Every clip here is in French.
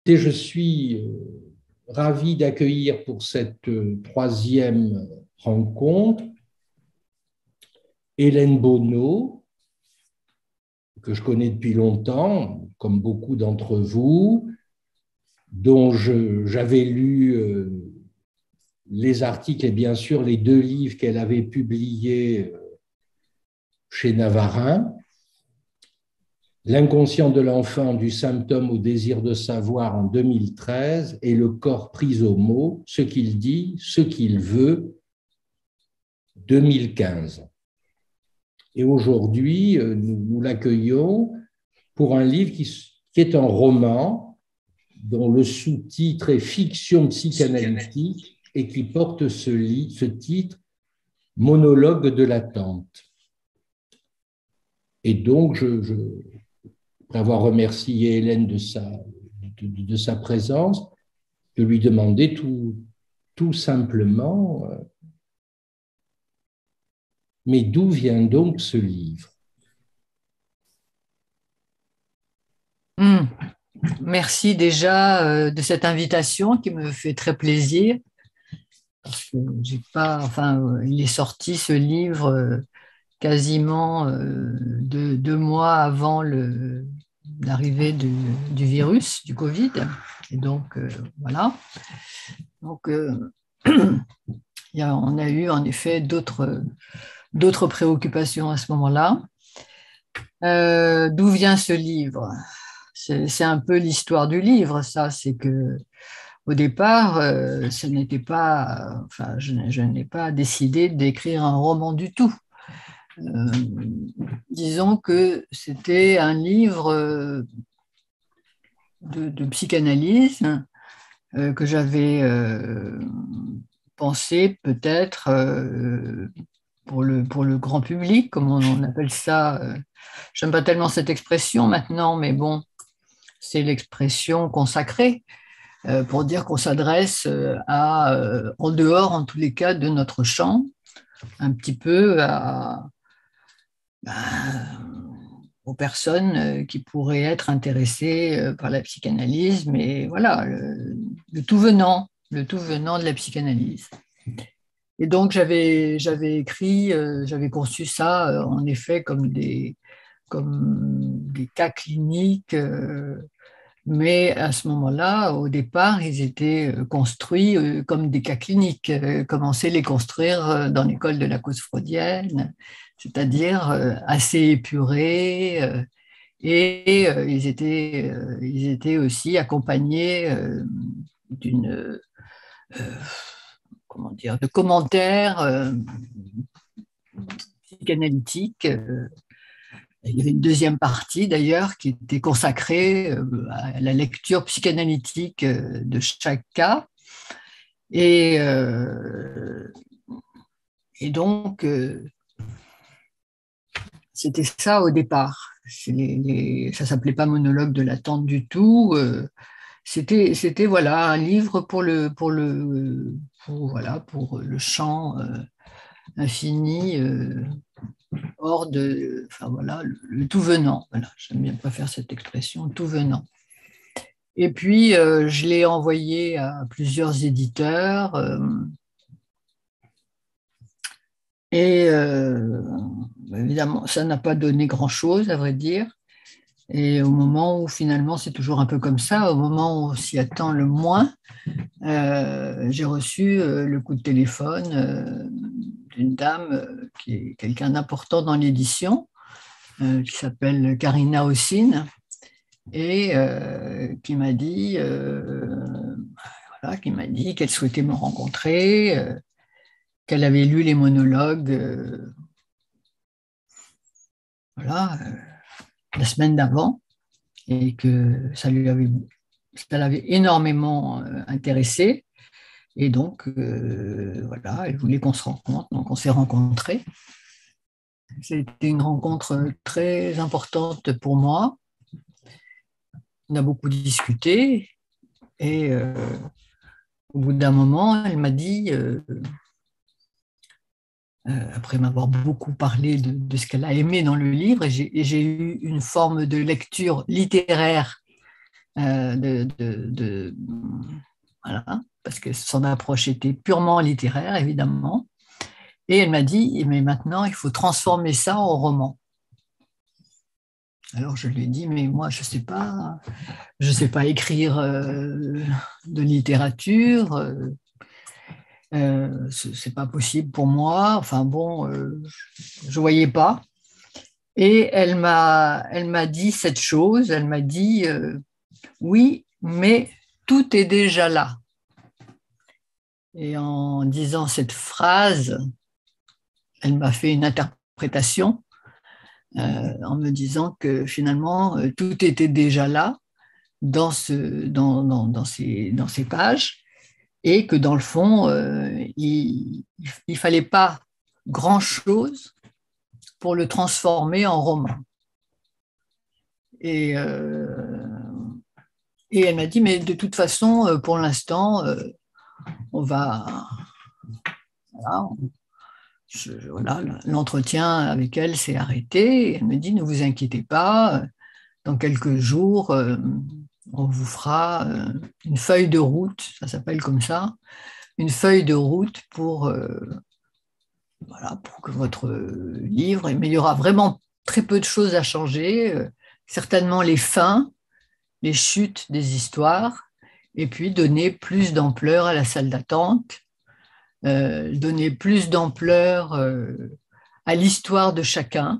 Et je suis ravi d'accueillir pour cette troisième rencontre Hélène Bono, que je connais depuis longtemps, comme beaucoup d'entre vous, dont j'avais lu les articles et bien sûr les deux livres qu'elle avait publiés chez Navarin. L'inconscient de l'enfant du symptôme au désir de savoir en 2013 et le corps pris au mot, ce qu'il dit, ce qu'il veut, 2015. Et aujourd'hui, nous l'accueillons pour un livre qui est un roman dont le sous-titre est Fiction psychanalytique et qui porte ce titre Monologue de l'attente. Et donc, après avoir remercié Hélène de sa présence, je lui demandais tout simplement, mais d'où vient donc ce livre? Merci déjà de cette invitation qui me fait très plaisir. Parce que j'ai pas, il est sorti ce livre quasiment 2 mois avant l'arrivée du virus, du Covid. Et donc, voilà. Donc, on a eu en effet d'autres préoccupations à ce moment-là. D'où vient ce livre? C'est un peu l'histoire du livre, ça. C'est que au départ, ce n'était pas, je n'ai pas décidé d'écrire un roman du tout. Disons que c'était un livre de psychanalyse que j'avais pensé peut-être pour le grand public, comme on appelle ça. J'aime pas tellement cette expression maintenant, mais bon, c'est l'expression consacrée pour dire qu'on s'adresse en dehors, en tous les cas, de notre champ, un petit peu aux personnes qui pourraient être intéressées par la psychanalyse, mais voilà, le tout venant de la psychanalyse. Et donc, j'avais conçu ça, en effet, comme des cas cliniques, mais à ce moment-là, au départ, ils étaient construits comme des cas cliniques, comme on sait les construire dans l'école de la cause freudienne, c'est-à-dire assez épurés, et ils étaient aussi accompagnés de commentaires psychanalytiques. Il y avait une deuxième partie d'ailleurs qui était consacrée à la lecture psychanalytique de chaque cas. Et donc, c'était ça au départ. Ça ne s'appelait pas Monologue de l'attente du tout. C'était voilà, un livre pour le champ infini, hors de, le tout venant. Voilà, j'aime bien pas faire cette expression, tout venant. Et puis, je l'ai envoyé à plusieurs éditeurs. Et évidemment, ça n'a pas donné grand-chose, à vrai dire. Et au moment où finalement, c'est toujours un peu comme ça, au moment où on s'y attend le moins, j'ai reçu le coup de téléphone d'une dame qui est quelqu'un d'important dans l'édition, qui s'appelle Karina Ossine, et qui m'a dit qu'elle souhaitait me rencontrer, qu'elle avait lu les monologues la semaine d'avant et que ça l'avait énormément intéressée. Et donc, elle voulait qu'on se rencontre. Donc, on s'est rencontrés. C'était une rencontre très importante pour moi. On a beaucoup discuté et au bout d'un moment, elle m'a dit, après m'avoir beaucoup parlé de ce qu'elle a aimé dans le livre, et j'ai eu une forme de lecture littéraire voilà, parce que son approche était purement littéraire, évidemment. Et elle m'a dit, mais maintenant, il faut transformer ça en roman. Alors je lui ai dit, mais moi, je sais pas écrire de littérature, c'est pas possible pour moi. Enfin bon, je voyais pas. Et elle m'a dit cette chose. Elle m'a dit, oui, mais tout est déjà là. Et en disant cette phrase, elle m'a fait une interprétation en me disant que finalement, tout était déjà là dans ces pages et que dans le fond, il ne fallait pas grand-chose pour le transformer en roman. Et, euh, et elle m'a dit, mais de toute façon, pour l'instant, on va... Voilà, voilà, l'entretien avec elle s'est arrêté. Elle me dit, ne vous inquiétez pas, dans quelques jours, on vous fera une feuille de route, ça s'appelle comme ça, une feuille de route voilà, pour que votre livre, mais il y aura vraiment très peu de choses à changer, certainement les fins, les chutes des histoires, et puis donner plus d'ampleur à la salle d'attente, donner plus d'ampleur à l'histoire de chacun,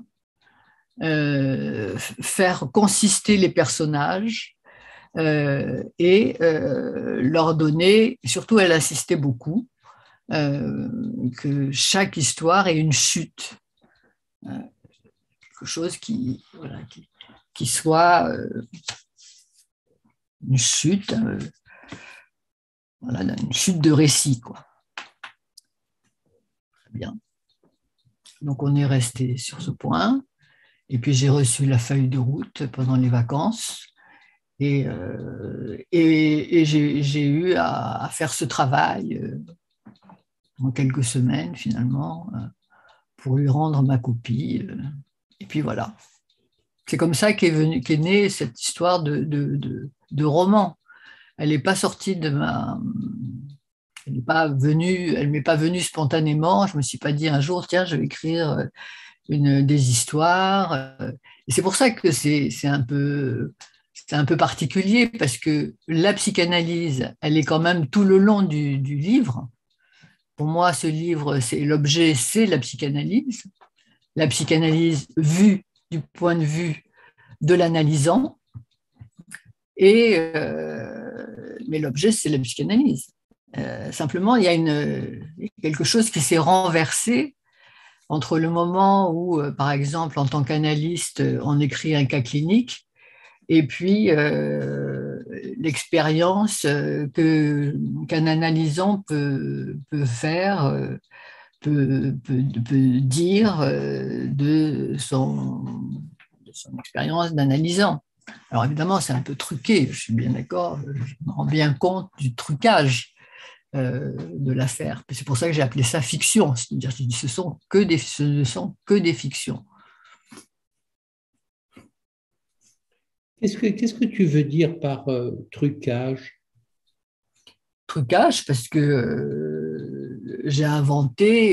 faire consister les personnages et leur donner, surtout elle insistait beaucoup, que chaque histoire ait une chute, quelque chose voilà, qui soit une chute, voilà, une chute de récit, quoi. Très bien. Donc on est resté sur ce point. Et puis j'ai reçu la feuille de route pendant les vacances et j'ai eu à faire ce travail en quelques semaines finalement pour lui rendre ma copie. Et puis voilà. C'est comme ça qu'est née cette histoire de roman. Elle n'est pas sortie de ma... Elle m'est pas venue spontanément. Je me suis pas dit un jour, tiens, je vais écrire des histoires. Et c'est pour ça que c'est un peu particulier, parce que la psychanalyse, elle est quand même tout le long du livre. Pour moi, ce livre, l'objet, c'est la psychanalyse vue du point de vue de l'analysant, mais l'objet, c'est la psychanalyse. Simplement, il y a quelque chose qui s'est renversé entre le moment où, par exemple, en tant qu'analyste, on écrit un cas clinique, et puis l'expérience qu'un analysant peut faire, peut dire de son expérience d'analysant. Alors évidemment, c'est un peu truqué, je suis bien d'accord, je me rends bien compte du trucage de l'affaire. C'est pour ça que j'ai appelé ça fiction, c'est-à-dire que ce ne sont que des fictions. Qu'est-ce que tu veux dire par trucage? Trucage, parce que j'ai inventé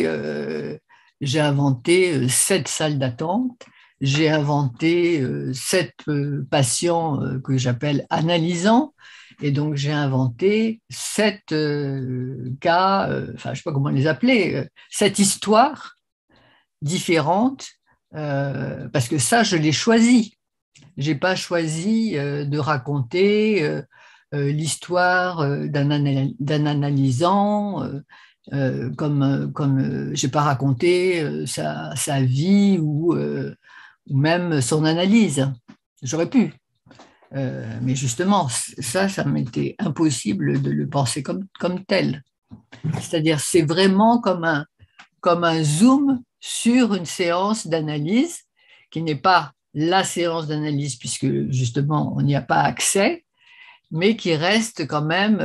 7 salles d'attente, j'ai inventé 7 patients que j'appelle analysants, et donc j'ai inventé 7 cas, enfin je ne sais pas comment les appeler, 7 histoires différentes, parce que ça, je l'ai choisi. Je n'ai pas choisi de raconter l'histoire d'un analysant, comme je n'ai pas raconté sa vie ou même son analyse. J'aurais pu. Mais justement, ça m'était impossible de le penser comme tel. C'est-à-dire, c'est vraiment comme un zoom sur une séance d'analyse qui n'est pas la séance d'analyse, puisque justement, on n'y a pas accès, mais qui reste quand même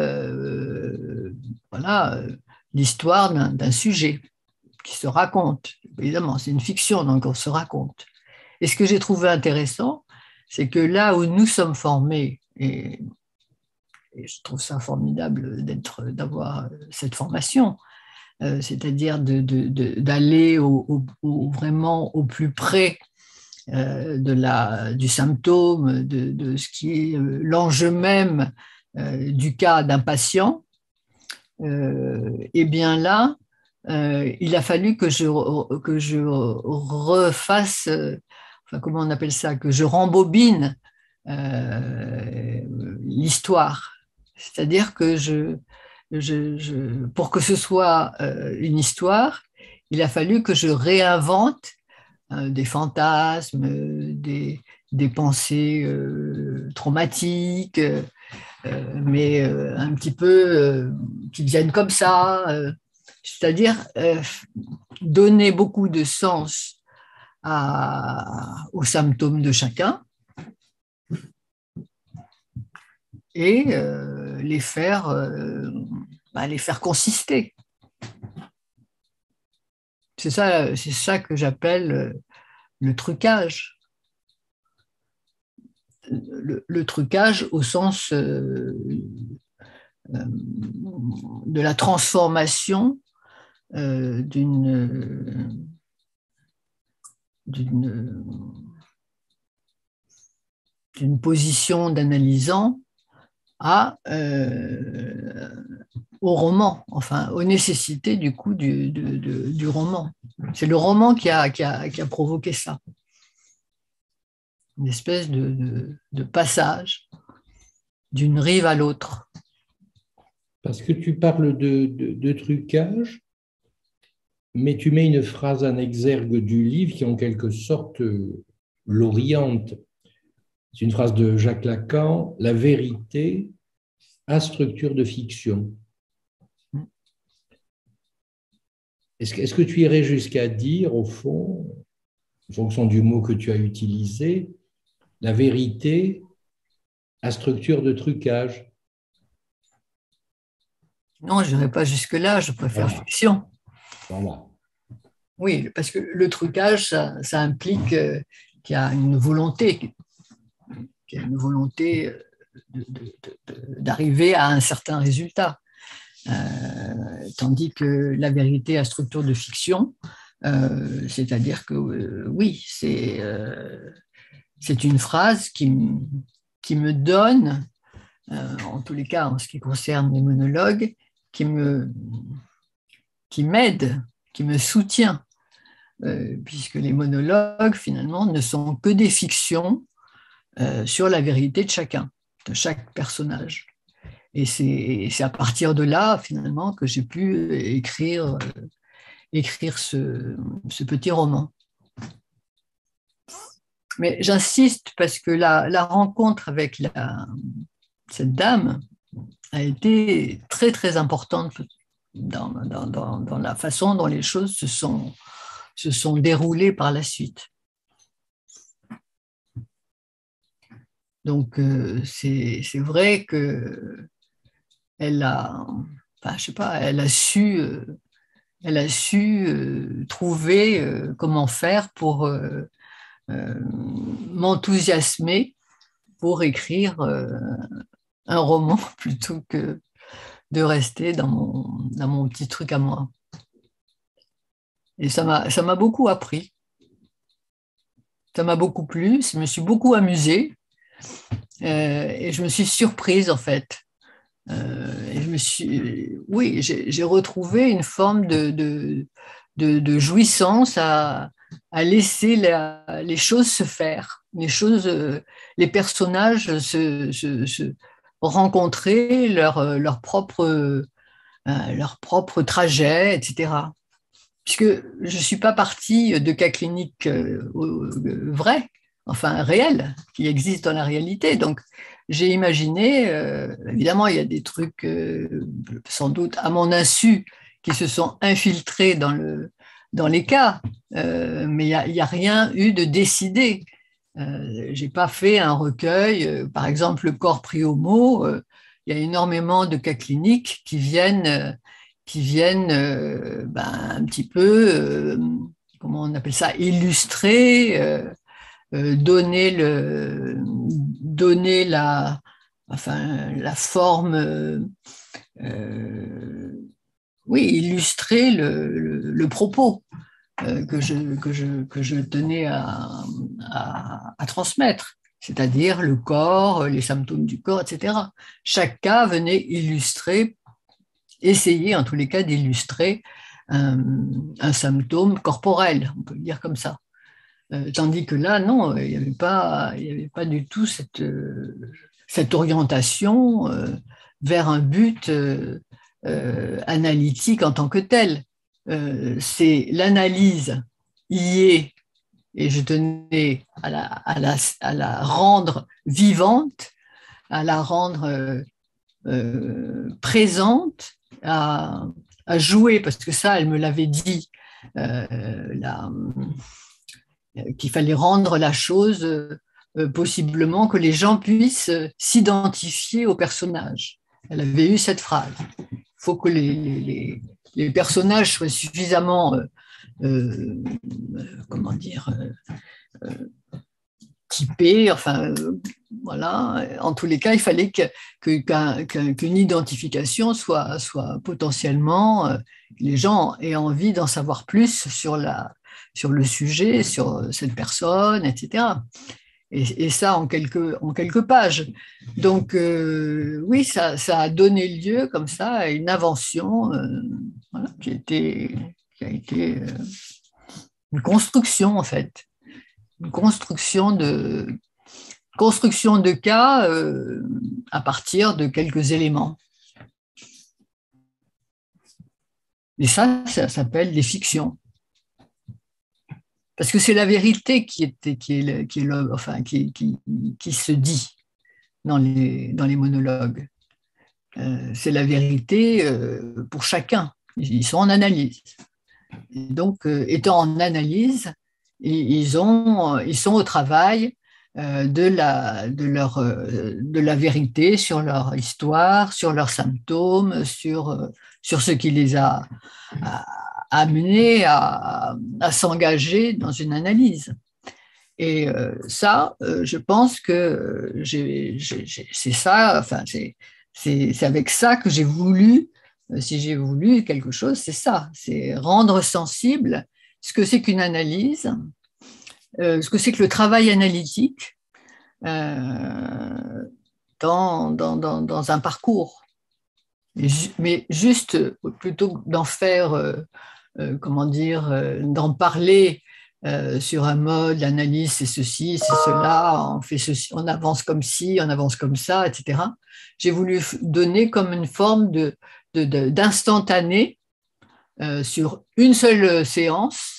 voilà, l'histoire d'un sujet qui se raconte. Évidemment, c'est une fiction, donc on se raconte. Et ce que j'ai trouvé intéressant, c'est que là où nous sommes formés, et je trouve ça formidable d'avoir cette formation, c'est-à-dire d'aller vraiment au plus près du symptôme, de ce qui est l'enjeu même du cas d'un patient. Et bien là, il a fallu que je refasse, enfin, comment on appelle ça, que je rembobine l'histoire. C'est-à-dire que pour que ce soit une histoire, il a fallu que je réinvente des fantasmes, des pensées traumatiques, mais un petit peu qui viennent comme ça. C'est-à-dire donner beaucoup de sens aux symptômes de chacun et les faire consister. C'est ça que j'appelle le trucage. Le trucage au sens de la transformation d'une position d'analysant au roman, enfin aux nécessités du coup du roman. C'est le roman qui a provoqué ça. Une espèce de passage d'une rive à l'autre. Parce que tu parles de trucage, mais tu mets une phrase en exergue du livre qui en quelque sorte l'oriente. C'est une phrase de Jacques Lacan: la vérité a structure de fiction. Est-ce que tu irais jusqu'à dire, au fond, en fonction du mot que tu as utilisé, la vérité a structure de trucage? Non, je n'irai pas jusque-là, je préfère fiction. Voilà. Oui, parce que le trucage, ça implique qu'il y a une volonté, d'arriver à un certain résultat. Tandis que la vérité à structure de fiction, c'est-à-dire que oui, c'est une phrase qui me donne, en tous les cas en ce qui concerne les monologues, qui m'aide, qui me soutient, puisque les monologues finalement ne sont que des fictions sur la vérité de chacun, de chaque personnage. Et c'est à partir de là, finalement, que j'ai pu écrire ce petit roman. Mais j'insiste parce que la rencontre avec cette dame a été très, très importante dans la façon dont les choses se sont déroulées par la suite. Donc, c'est vrai que elle a su trouver comment faire pour m'enthousiasmer pour écrire un roman plutôt que de rester dans mon petit truc à moi. Et ça m'a beaucoup appris. Ça m'a beaucoup plu, je me suis beaucoup amusée et je me suis surprise en fait. Et j'ai retrouvé une forme de jouissance à laisser les choses se faire, les personnages se rencontrer leur propre trajet, etc. Puisque je ne suis pas partie de cas cliniques vrais, enfin réels, qui existent dans la réalité. Donc, j'ai imaginé, évidemment, il y a des trucs, sans doute à mon insu, qui se sont infiltrés dans les cas, mais il n'y a rien eu de décidé. Je n'ai pas fait un recueil, par exemple, le corps pris au mot, il y a énormément de cas cliniques qui viennent un petit peu, comment on appelle ça, illustrer, donner enfin, la forme, oui, illustrer le propos que je tenais à transmettre, c'est-à-dire le corps, les symptômes du corps, etc. Chaque cas venait illustrer, essayer en tous les cas d'illustrer un symptôme corporel, on peut le dire comme ça. Tandis que là, non, il n'y avait pas du tout cette orientation vers un but analytique en tant que tel. C'est l'analyse y est, et je tenais à la rendre vivante, à la rendre présente, à jouer, parce que ça, elle me l'avait dit, qu'il fallait rendre la chose possiblement que les gens puissent s'identifier au personnage. Elle avait eu cette phrase. Il faut que les personnages soient suffisamment, comment dire, typés, enfin, voilà. En tous les cas, il fallait qu'une identification soit potentiellement, les gens aient envie d'en savoir plus sur le sujet, sur cette personne, etc. Et ça en quelques pages. Donc, oui, ça a donné lieu comme ça à une invention voilà, qui a été une construction, en fait. Une construction de cas à partir de quelques éléments. Et ça s'appelle des fictions. Parce que c'est la vérité qui se dit dans les monologues. C'est la vérité pour chacun. Ils sont en analyse. Et donc, étant en analyse, ils sont au travail de la vérité sur leur histoire, sur leurs symptômes, sur ce qui les a amenés à s'engager dans une analyse. Et ça, je pense que c'est ça, enfin, c'est avec ça que j'ai voulu, si j'ai voulu quelque chose, c'est ça, c'est rendre sensible ce que c'est qu'une analyse, ce que c'est que le travail analytique dans un parcours. Mais juste, plutôt que d'en faire, comment dire, d'en parler sur un mode, l'analyse, c'est ceci, c'est cela, on fait ceci, on avance comme ci, on avance comme ça, etc. J'ai voulu donner comme une forme d'instantané sur une seule séance,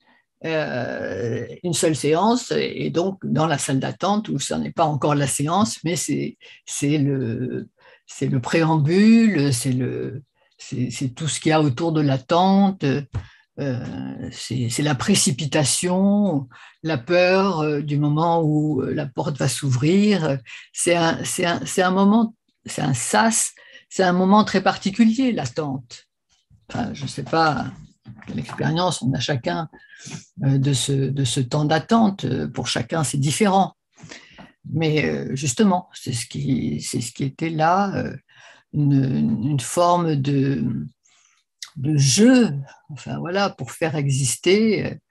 et donc dans la salle d'attente où ça n'est pas encore la séance, mais c'est le préambule, c'est tout ce qu'il y a autour de l'attente, c'est la précipitation, la peur du moment où la porte va s'ouvrir. C'est un moment, c'est un sas, c'est un moment très particulier, l'attente. Enfin, je ne sais pas quelle expérience on a chacun de ce temps d'attente. Pour chacun, c'est différent. Mais justement, c'est ce qui était là, une forme de jeu, enfin voilà, pour faire exister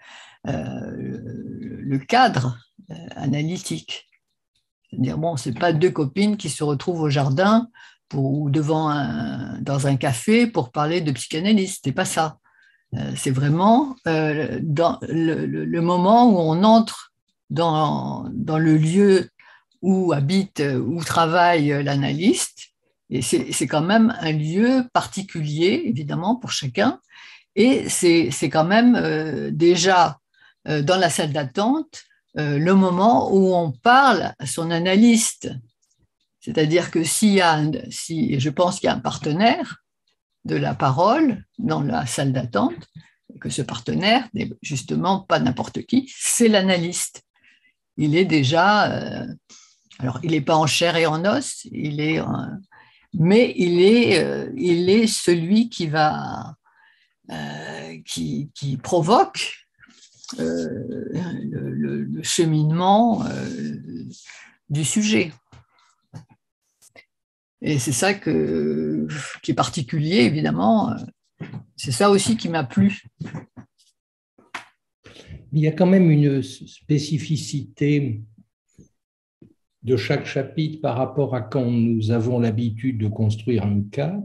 le cadre analytique. C'est-à-dire, bon, c'est pas deux copines qui se retrouvent au jardin ou dans un café pour parler de psychanalyse, c'est pas ça. C'est vraiment dans le moment où on entre dans le lieu où habite, où travaille l'analyste. Et c'est quand même un lieu particulier, évidemment, pour chacun. Et c'est quand même déjà dans la salle d'attente le moment où on parle à son analyste. C'est-à-dire que si je pense qu'il y a un partenaire de la parole dans la salle d'attente, que ce partenaire n'est justement pas n'importe qui, c'est l'analyste. Il est déjà, alors il n'est pas en chair et en os, mais il est celui qui va, qui provoque le cheminement du sujet. Et c'est ça qui est particulier, évidemment. C'est ça aussi qui m'a plu. Il y a quand même une spécificité de chaque chapitre par rapport à quand nous avons l'habitude de construire un cas.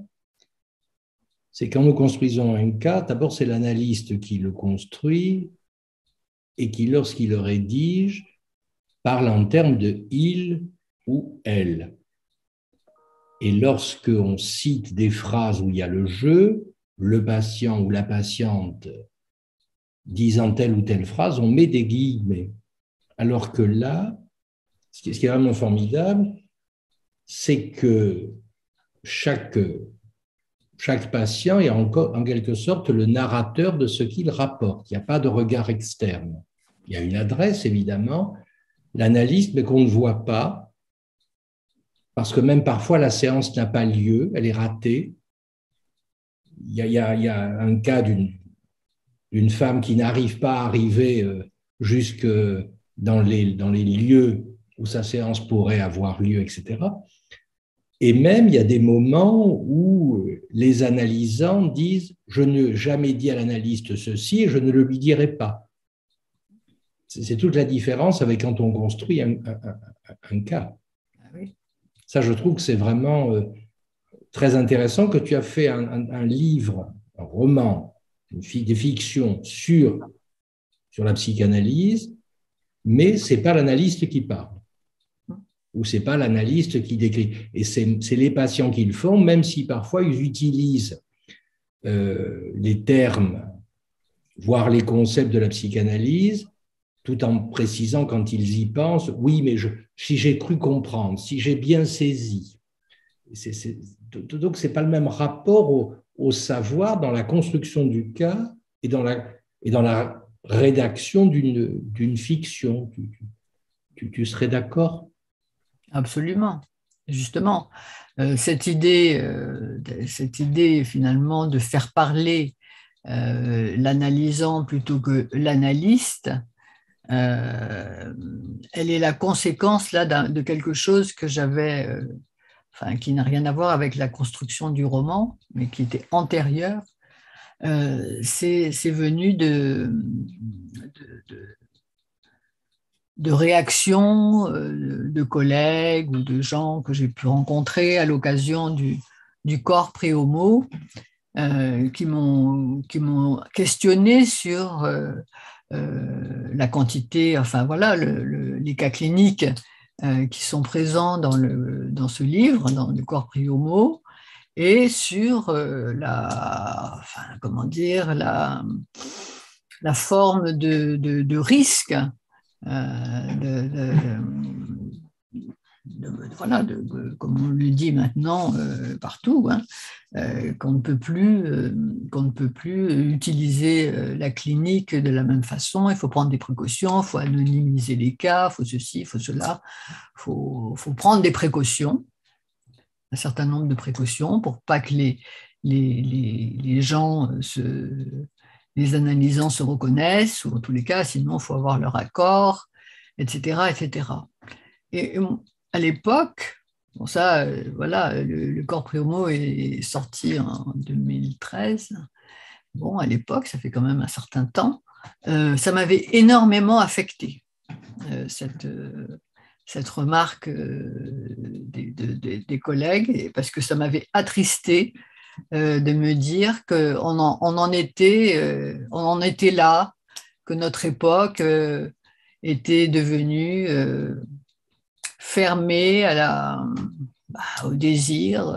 C'est quand nous construisons un cas, d'abord c'est l'analyste qui le construit et qui, lorsqu'il le rédige, parle en termes de il ou elle. Et lorsqu'on cite des phrases où il y a le je, le patient ou la patiente disant telle ou telle phrase, on met des guillemets. Alors que là, ce qui est vraiment formidable, c'est que chaque patient est en quelque sorte le narrateur de ce qu'il rapporte. Il n'y a pas de regard externe. Il y a une adresse, évidemment, l'analyste, mais qu'on ne voit pas, parce que même parfois la séance n'a pas lieu, elle est ratée. Il y a un cas d'une femme qui n'arrive pas à arriver jusque dans les lieux où sa séance pourrait avoir lieu, etc. Et même, il y a des moments où les analysants disent « je n'ai jamais dit à l'analyste ceci et je ne le lui dirai pas ». C'est toute la différence avec quand on construit un cas. Ça, je trouve que c'est vraiment très intéressant que tu as fait un livre, un roman, des fictions sur la psychanalyse, mais ce n'est pas l'analyste qui parle, ou ce n'est pas l'analyste qui décrit. Et c'est les patients qui le font, même si parfois ils utilisent les termes, voire les concepts de la psychanalyse, tout en précisant quand ils y pensent, oui, mais si j'ai cru comprendre, si j'ai bien saisi. Donc, ce n'est pas le même rapport au savoir dans la construction du cas et dans la rédaction d'une fiction. Tu serais d'accord? Absolument. Justement, cette idée finalement de faire parler l'analysant plutôt que l'analyste, elle est la conséquence là de quelque chose que j'avais, qui n'a rien à voir avec la construction du roman, mais qui était antérieur. C'est venu de réactions de collègues ou de gens que j'ai pu rencontrer à l'occasion du corps pré homo, qui m'ont questionné sur la quantité, enfin voilà, les cas cliniques qui sont présents dans ce livre, dans le corps pré homo, et sur comment dire, la forme de risque, voilà, comme on le dit maintenant partout, hein, qu'on ne peut plus utiliser la clinique de la même façon. Il faut prendre des précautions, il faut anonymiser les cas, il faut ceci, il faut cela. Il faut prendre des précautions, un certain nombre de précautions pour pas que les gens, les analysants se reconnaissent, ou en tous les cas, sinon il faut avoir leur accord, etc., etc. Et à l'époque, bon ça, voilà, le corps pré-homo est sorti en 2013. Bon, à l'époque, ça fait quand même un certain temps. Ça m'avait énormément affecté, cette remarque des collègues, parce que ça m'avait attristé de me dire qu'on en était là, que notre époque était devenue fermée au désir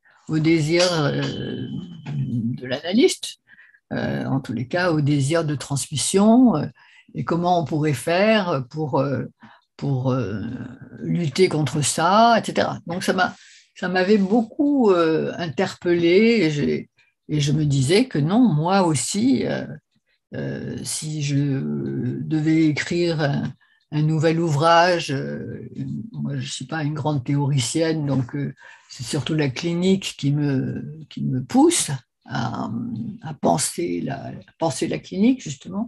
de l'analyste, en tous les cas au désir de transmission, et comment on pourrait faire pour lutter contre ça, etc. Donc ça m'avait beaucoup interpellée, et je me disais que non, moi aussi, si je devais écrire un nouvel ouvrage, moi je ne suis pas une grande théoricienne, donc c'est surtout la clinique qui me pousse à penser la clinique, justement.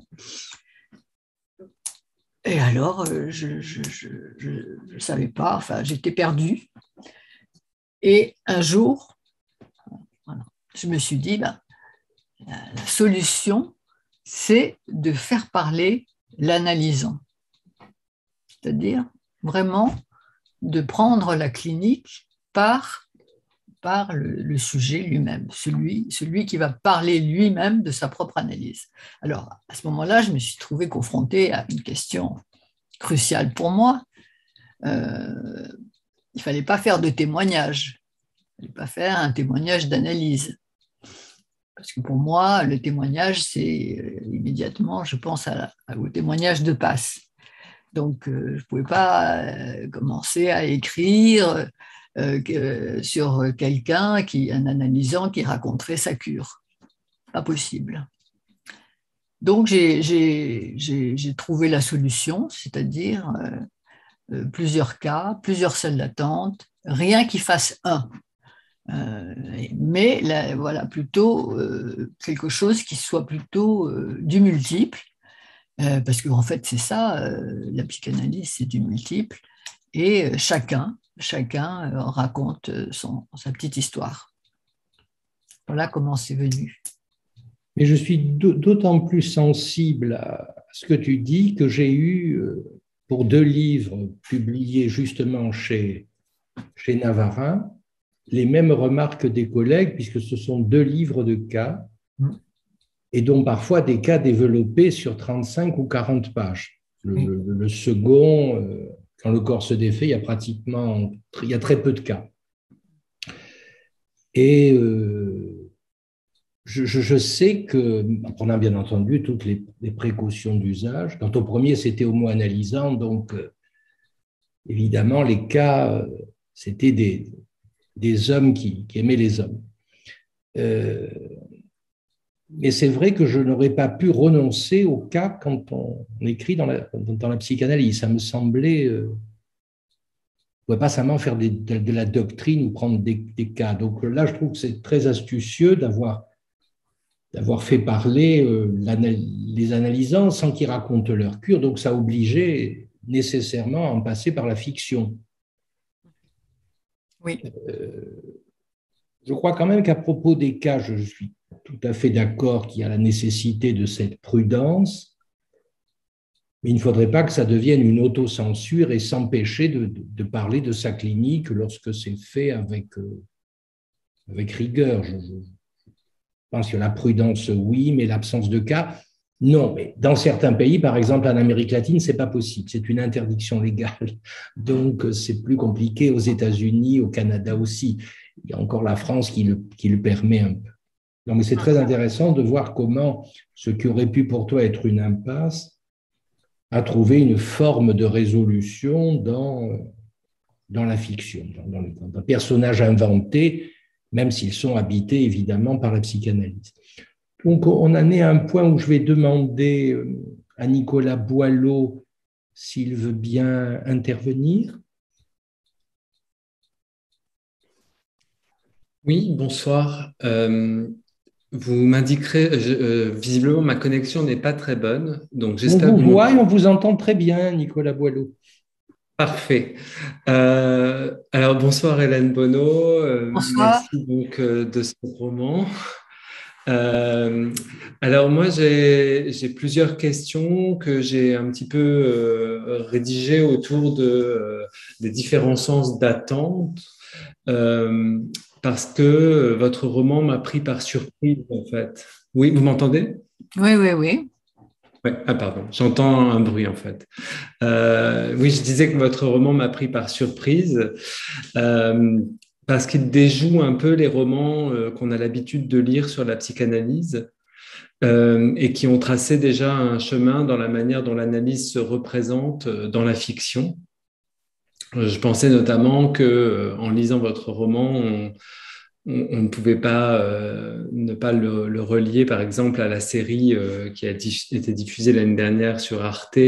Et alors, je ne savais pas, enfin, j'étais perdue. Et un jour, voilà, je me suis dit, ben, la solution, c'est de faire parler l'analysant. C'est-à-dire vraiment de prendre la clinique par le sujet lui-même, celui qui va parler lui-même de sa propre analyse. Alors, à ce moment-là, je me suis trouvée confrontée à une question cruciale pour moi. Il ne fallait pas faire de témoignage, il ne fallait pas faire un témoignage d'analyse. Parce que pour moi, le témoignage, c'est immédiatement, je pense au témoignage de passe. Donc, je ne pouvais pas commencer à écrire sur quelqu'un, un analysant qui raconterait sa cure. Pas possible. Donc, j'ai trouvé la solution, c'est-à-dire plusieurs cas, plusieurs salles d'attente, rien qui fasse un. Mais là, voilà, plutôt quelque chose qui soit plutôt du multiple, parce qu'en fait, c'est ça, la psychanalyse, c'est du multiple, et chacun raconte sa petite histoire. Voilà comment c'est venu. Mais je suis d'autant plus sensible à ce que tu dis que j'ai eu, pour 2 livres publiés justement chez Navarin, les mêmes remarques des collègues, puisque ce sont 2 livres de cas, et dont parfois des cas développés sur 35 ou 40 pages. Le second, quand le corps se défait, il y a très peu de cas. Et je sais que, en prenant bien entendu toutes les précautions d'usage, quant au premier, c'était homo-analysant, donc évidemment, les cas, c'était des hommes qui aimaient les hommes. Mais c'est vrai que je n'aurais pas pu renoncer au cas quand on écrit dans la psychanalyse. Ça me semblait, on ne pouvait pas seulement faire de la doctrine ou prendre des cas. Donc là, je trouve que c'est très astucieux d'avoir fait parler les analysants sans qu'ils racontent leur cure. Donc ça obligeait nécessairement à en passer par la fiction. Oui. Je crois quand même qu'à propos des cas, je suis tout à fait d'accord qu'il y a la nécessité de cette prudence, mais il ne faudrait pas que ça devienne une autocensure et s'empêcher de parler de sa clinique lorsque c'est fait avec rigueur. Je pense que la prudence, oui, mais l'absence de cas, non. Mais dans certains pays, par exemple en Amérique latine, ce n'est pas possible. C'est une interdiction légale. Donc, c'est plus compliqué aux États-Unis, au Canada aussi. Il y a encore la France qui le permet un peu. Donc, c'est très intéressant de voir comment ce qui aurait pu pour toi être une impasse a trouvé une forme de résolution dans la fiction, dans un personnage inventé, même s'ils sont habités évidemment par la psychanalyse. Donc, on en est à un point où je vais demander à Nicolas Boileau s'il veut bien intervenir. Oui, bonsoir. Vous m'indiquerez, visiblement ma connexion n'est pas très bonne, donc j'espère On que vous vous voit et m'entendez. on vous entend très bien, Nicolas Boileau. Parfait. Alors bonsoir Hélène Bono, Bonsoir. merci donc de ce roman. Euh, alors moi j'ai plusieurs questions que j'ai un petit peu rédigées autour des différents sens d'attente. Euh, Parce que votre roman m'a pris par surprise, en fait. Oui, vous m'entendez? Oui, oui, oui. Ouais. Ah, pardon, j'entends un bruit, en fait. Oui, je disais que votre roman m'a pris par surprise euh, parce qu'il déjoue un peu les romans qu'on a l'habitude de lire sur la psychanalyse et qui ont tracé déjà un chemin dans la manière dont l'analyse se représente dans la fiction. Je pensais notamment que, en lisant votre roman, on ne pouvait pas ne pas le relier, par exemple, à la série qui a été diffusée l'année dernière sur Arte,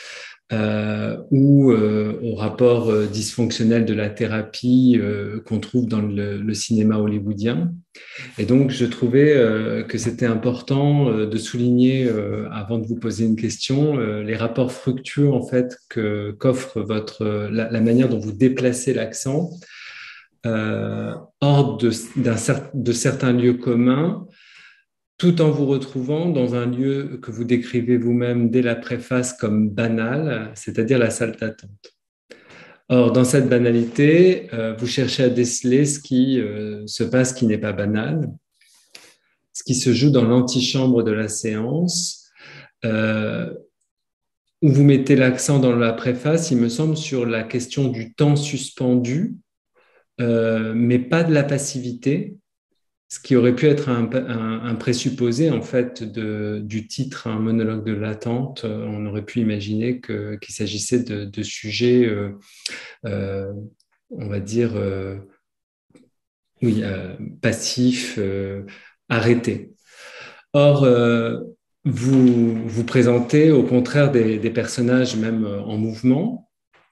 ou au rapport dysfonctionnel de la thérapie qu'on trouve dans le cinéma hollywoodien. Et donc, je trouvais que c'était important de souligner, avant de vous poser une question, les rapports fructueux en fait qu'offre la manière dont vous déplacez l'accent hors de certains lieux communs, tout en vous retrouvant dans un lieu que vous décrivez vous-même dès la préface comme banal, c'est-à-dire la salle d'attente. Or, dans cette banalité, vous cherchez à déceler ce qui se passe qui n'est pas banal, ce qui se joue dans l'antichambre de la séance, où vous mettez l'accent dans la préface, il me semble, sur la question du temps suspendu, mais pas de la passivité, ce qui aurait pu être un présupposé en fait du titre, un monologue de l'attente. On aurait pu imaginer qu'il s'agissait de sujets, on va dire, passifs, arrêtés. Or, vous vous présentez au contraire des personnages même en mouvement,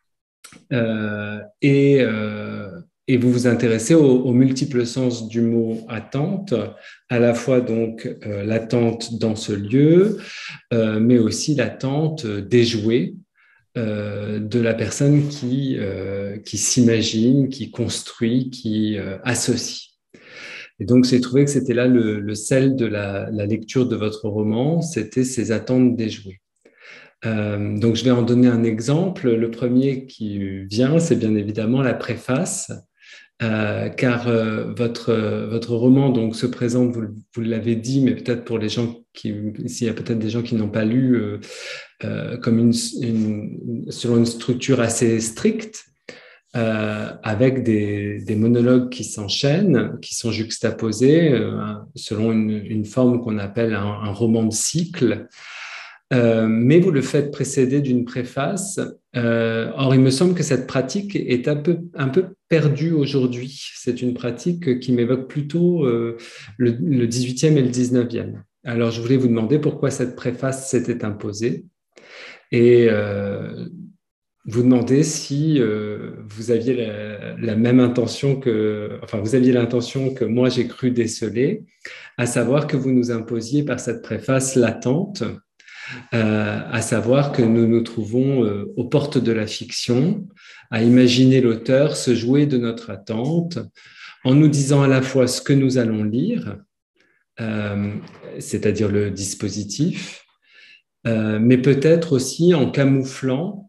et vous vous intéressez aux multiples sens du mot attente, à la fois donc l'attente dans ce lieu, mais aussi l'attente déjouée de la personne qui s'imagine, qui construit, qui associe. Et donc, j'ai trouvé que c'était là le sel de la lecture de votre roman, c'était ces attentes déjouées. Donc, je vais en donner un exemple. Le premier qui vient, c'est bien évidemment la préface, car votre roman donc, se présente, vous l'avez dit, mais peut-être pour les gens s'il y a peut-être des gens qui n'ont pas lu, comme selon une structure assez stricte, avec des monologues qui s'enchaînent, qui sont juxtaposés selon une forme qu'on appelle un roman de cycle. Mais vous le faites précéder d'une préface. Or, il me semble que cette pratique est un peu perdue aujourd'hui. C'est une pratique qui m'évoque plutôt le 18e et le 19e. Alors, je voulais vous demander pourquoi cette préface s'était imposée et vous demander si vous aviez la même intention vous aviez l'intention que moi j'ai cru déceler, à savoir que vous nous imposiez par cette préface l'attente, à savoir que nous nous trouvons aux portes de la fiction, à imaginer l'auteur se jouer de notre attente, en nous disant à la fois ce que nous allons lire, c'est-à-dire le dispositif, mais peut-être aussi en camouflant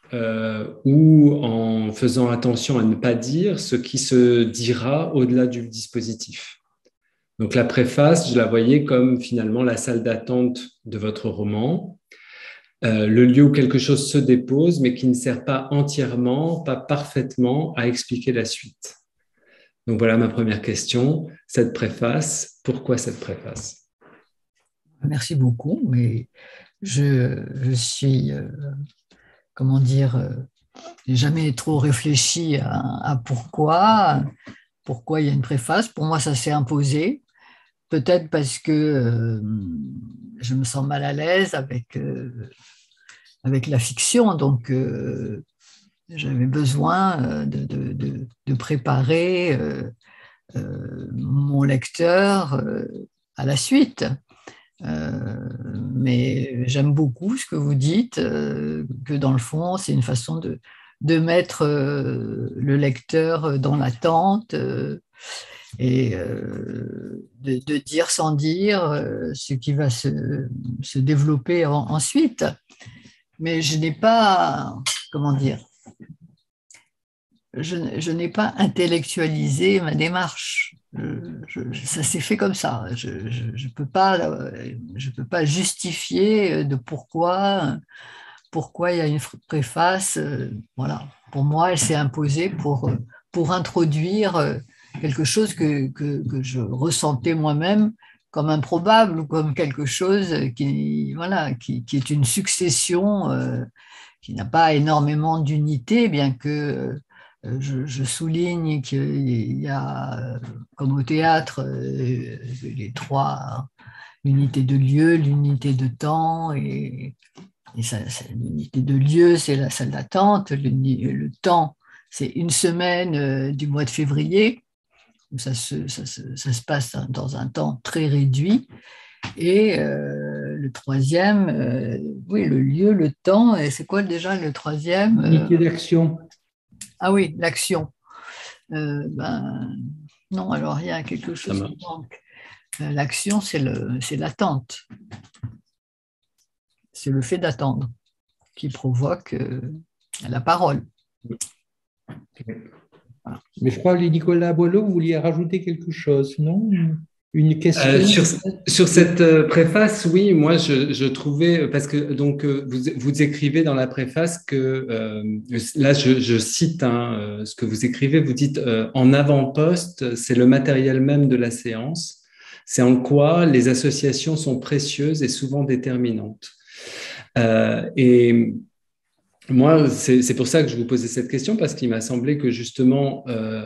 ou en faisant attention à ne pas dire ce qui se dira au-delà du dispositif. Donc la préface, je la voyais comme finalement la salle d'attente de votre roman, le lieu où quelque chose se dépose, mais qui ne sert pas entièrement, pas parfaitement à expliquer la suite. Donc voilà ma première question, cette préface, pourquoi cette préface? Merci beaucoup, mais je suis, comment dire, j'ai jamais trop réfléchi à pourquoi il y a une préface. Pour moi, ça s'est imposé. Peut-être parce que je me sens mal à l'aise avec la fiction, donc j'avais besoin de préparer mon lecteur à la suite. Mais j'aime beaucoup ce que vous dites, que dans le fond, c'est une façon de mettre le lecteur dans l'attente et de dire sans dire ce qui va se développer ensuite. Mais je n'ai pas, comment dire, je n'ai pas intellectualisé ma démarche. Ça s'est fait comme ça. Je ne peux pas justifier de pourquoi il y a une préface. Voilà. Pour moi, elle s'est imposée pour introduire quelque chose que je ressentais moi-même comme improbable ou comme quelque chose qui est une succession qui n'a pas énormément d'unité, bien que je souligne qu'il y a, comme au théâtre, les trois unités de lieu, l'unité de temps, et l'unité de lieu, c'est la salle d'attente, le temps, c'est une semaine du mois de février, où ça se passe dans un temps très réduit, et le troisième, oui, le lieu, le temps, et c'est quoi déjà le troisième? Unité d'action. Ah oui, l'action. Non, alors il y a quelque chose qui manque. L'action, c'est l'attente. C'est le fait d'attendre qui provoque la parole. Voilà. Mais je crois que Nicolas Boileau, vous vouliez rajouter quelque chose, non? Une question sur cette préface, oui, moi je trouvais, parce que donc vous écrivez dans la préface que, là je cite ce que vous écrivez, vous dites en avant-poste, c'est le matériel même de la séance, c'est en quoi les associations sont précieuses et souvent déterminantes. Et moi, c'est pour ça que je vous posais cette question, parce qu'il m'a semblé que justement,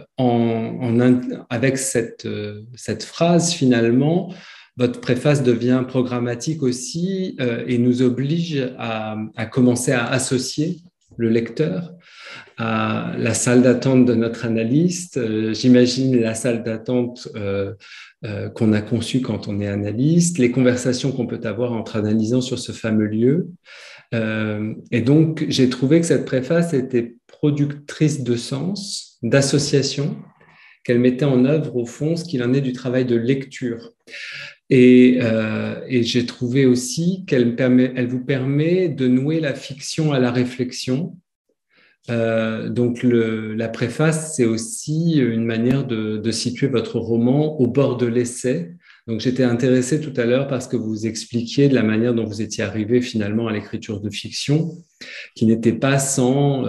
avec cette phrase, finalement, votre préface devient programmatique aussi et nous oblige à commencer à associer le lecteur à la salle d'attente de notre analyste. J'imagine la salle d'attente qu'on a conçue quand on est analyste, les conversations qu'on peut avoir entre analysants sur ce fameux lieu. Et donc, j'ai trouvé que cette préface était productrice de sens, d'association, qu'elle mettait en œuvre, au fond, ce qu'il en est du travail de lecture. Et j'ai trouvé aussi elle vous permet de nouer la fiction à la réflexion. Donc, la préface, c'est aussi une manière de situer votre roman au bord de l'essai. Donc, j'étais intéressé tout à l'heure parce que vous expliquiez de la manière dont vous étiez arrivé finalement à l'écriture de fiction, qui n'était pas sans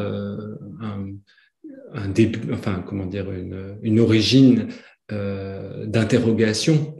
un début, enfin, comment dire, une origine d'interrogation,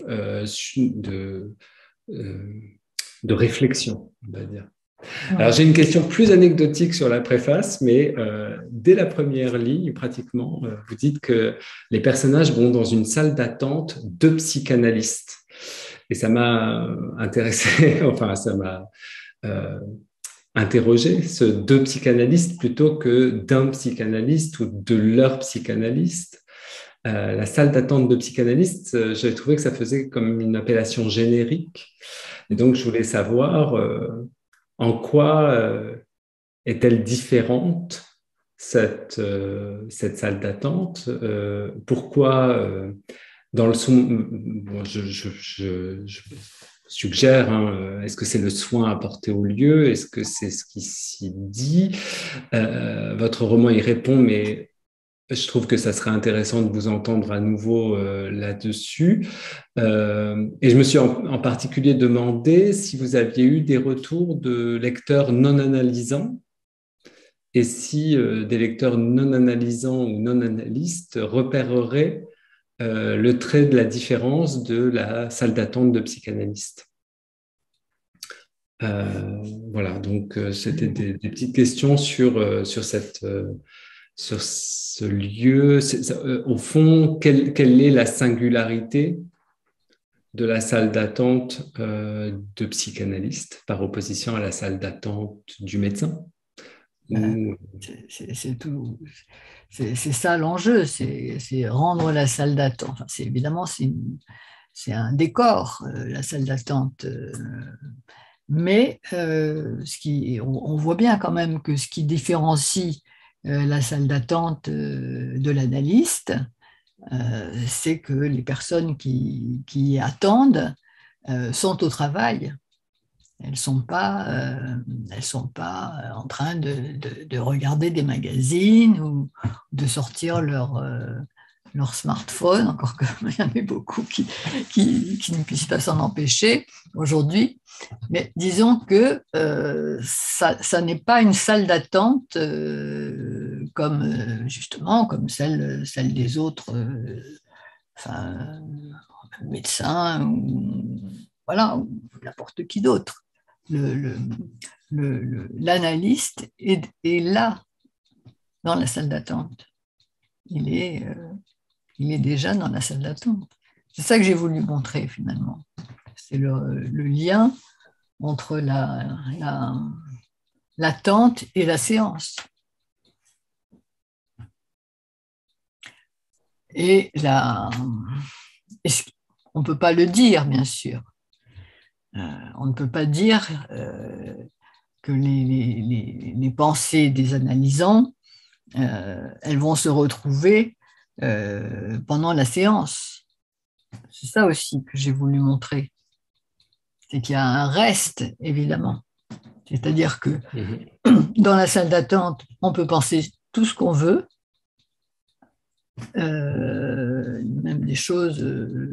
de réflexion, on va dire. Alors, j'ai une question plus anecdotique sur la préface, mais dès la première ligne, pratiquement, vous dites que les personnages vont dans une salle d'attente de psychanalystes. Et ça m'a intéressé, enfin, ça m'a interrogé, ce deux psychanalystes plutôt que d'un psychanalyste ou de leur psychanalyste. La salle d'attente de psychanalystes, j'avais trouvé que ça faisait comme une appellation générique. Et donc, je voulais savoir en quoi est-elle différente, cette salle d'attente? Pourquoi, dans le son, bon, je suggère, est-ce que c'est le soin apporté au lieu? Est-ce que c'est ce qui s'y dit? Votre roman y répond, mais je trouve que ça serait intéressant de vous entendre à nouveau là-dessus. Et je me suis en particulier demandé si vous aviez eu des retours de lecteurs non analysants et si des lecteurs non analysants ou non analystes repéreraient le trait de la différence de la salle d'attente de psychanalystes. Voilà, donc c'était des petites questions sur ce lieu. Au fond, quelle est la singularité de la salle d'attente de psychanalyste par opposition à la salle d'attente du médecin? C'est ça l'enjeu, c'est rendre la salle d'attente. Enfin, évidemment, c'est un décor, la salle d'attente. Mais on voit bien quand même que ce qui différencie la salle d'attente de l'analyste, c'est que les personnes qui y attendent sont au travail. Elles ne sont pas en train de regarder des magazines ou de sortir leur smartphone, encore qu'il y en a beaucoup qui ne puissent pas s'en empêcher aujourd'hui. Mais disons que ça n'est pas une salle d'attente justement comme celle des autres médecins ou n'importe qui d'autre. L'analyste est là dans la salle d'attente. Il est déjà dans la salle d'attente. C'est ça que j'ai voulu montrer finalement. C'est le lien entre l'attente et la séance. Et on ne peut pas le dire, bien sûr. On ne peut pas dire que les pensées des analysants, elles vont se retrouver pendant la séance. C'est ça aussi que j'ai voulu montrer. C'est qu'il y a un reste, évidemment. C'est-à-dire que dans la salle d'attente, on peut penser tout ce qu'on veut, même des choses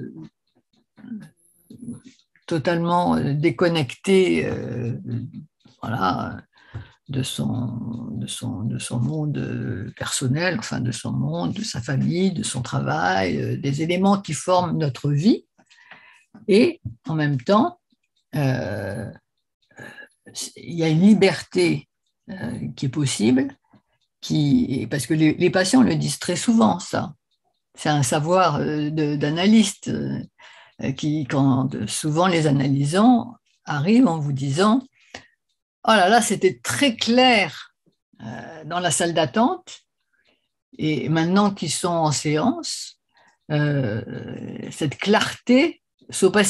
totalement déconnectées voilà, de son monde personnel, enfin de son monde, de sa famille, de son travail, des éléments qui forment notre vie. Et en même temps, il y a une liberté qui est possible, parce que les patients le disent très souvent, ça. C'est un savoir d'analyste qui, quand souvent les analysants arrivent en vous disant « Oh là là, c'était très clair dans la salle d'attente, et maintenant qu'ils sont en séance, cette clarté s'opacifie. »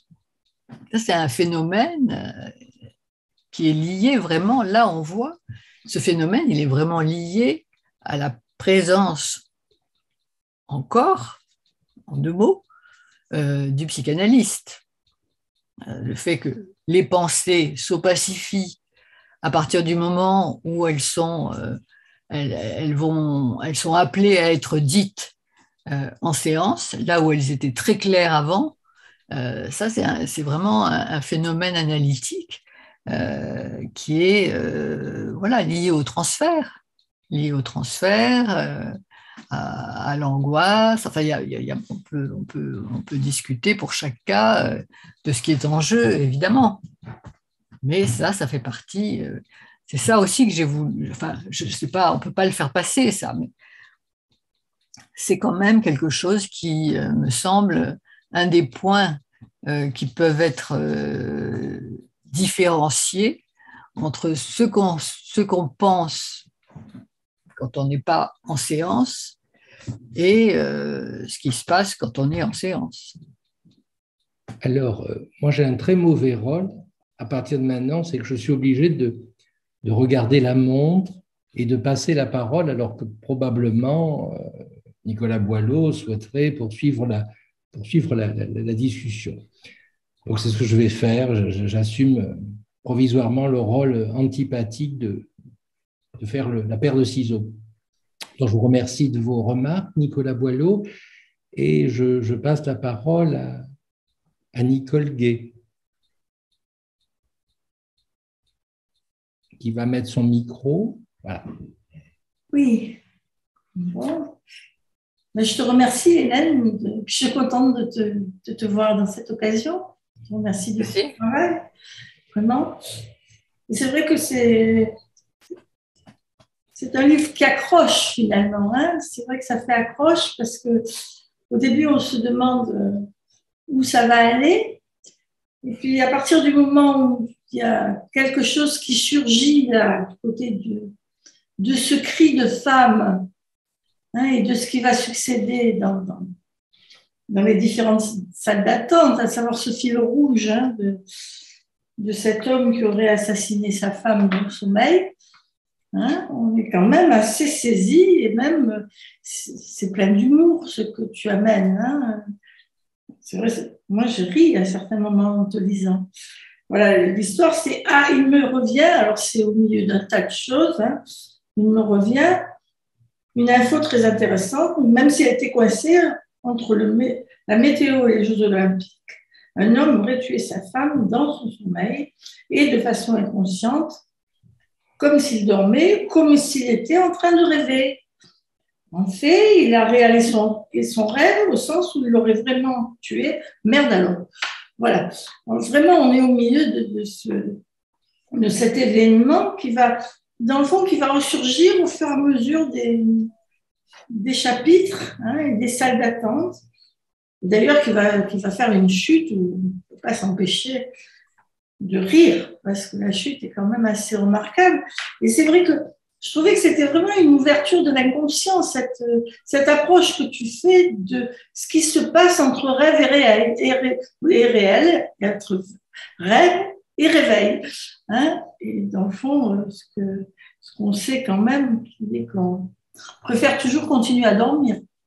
Ça, c'est un phénomène qui est lié vraiment, là on voit, ce phénomène, il est vraiment lié à la présence encore, en 2 mots, du psychanalyste. Le fait que les pensées s'opacifient à partir du moment où elles sont appelées à être dites en séance, là où elles étaient très claires avant, ça c'est vraiment un phénomène analytique qui est voilà, lié au transfert, à l'angoisse. Enfin, on peut discuter pour chaque cas de ce qui est en jeu, évidemment. Mais ça fait partie. C'est ça aussi que j'ai voulu. Enfin, je sais pas, on peut pas le faire passer, ça, mais c'est quand même quelque chose qui me semble un des points qui peuvent être différenciés entre ce qu'on pense quand on n'est pas en séance et ce qui se passe quand on est en séance. Alors, moi j'ai un très mauvais rôle à partir de maintenant, c'est que je suis obligé de regarder la montre et de passer la parole, alors que probablement Nicolas Boileau souhaiterait poursuivre la discussion. Donc c'est ce que je vais faire, j'assume provisoirement le rôle antipathique de faire la paire de ciseaux. Donc, je vous remercie de vos remarques, Nicolas Boileau, et je passe la parole à Nicole Gay, qui va mettre son micro. Voilà. Oui. Bon. Mais je te remercie, Hélène. Je suis contente de te voir dans cette occasion. Je te remercie de ce travail, vraiment. Et c'est vrai que c'est un livre qui accroche finalement. Hein. C'est vrai que ça fait accroche parce que au début, on se demande où ça va aller. Et puis, à partir du moment où il y a quelque chose qui surgit là, à côté de ce cri de femme, hein, et de ce qui va succéder dans les différentes salles d'attente, à savoir ce fil rouge hein, de cet homme qui aurait assassiné sa femme dans le sommeil, hein, on est quand même assez saisi et même c'est plein d'humour ce que tu amènes. Hein. C'est vrai, moi je ris à certains moments en te lisant. Voilà, l'histoire c'est « Ah, il me revient », alors c'est au milieu d'un tas de choses, hein, il me revient une info très intéressante, même si elle était coincée entre la météo et les Jeux Olympiques. Un homme aurait tué sa femme dans son sommeil et de façon inconsciente, comme s'il dormait, comme s'il était en train de rêver. En fait, il a réalisé son rêve au sens où il l'aurait vraiment tué. Merde alors. Voilà. Donc, vraiment, on est au milieu de cet événement qui va, dans le fond, qui va ressurgir au fur et à mesure des chapitres hein, et des salles d'attente. D'ailleurs, qui va faire une chute où on ne peut pas s'empêcher de rire, parce que la chute est quand même assez remarquable. Et c'est vrai que je trouvais que c'était vraiment une ouverture de l'inconscient, cette approche que tu fais de ce qui se passe entre rêve et réel, entre rêve et réveil. Hein, et dans le fond, ce qu'on sait quand même, c'est qu'on préfère toujours continuer à dormir.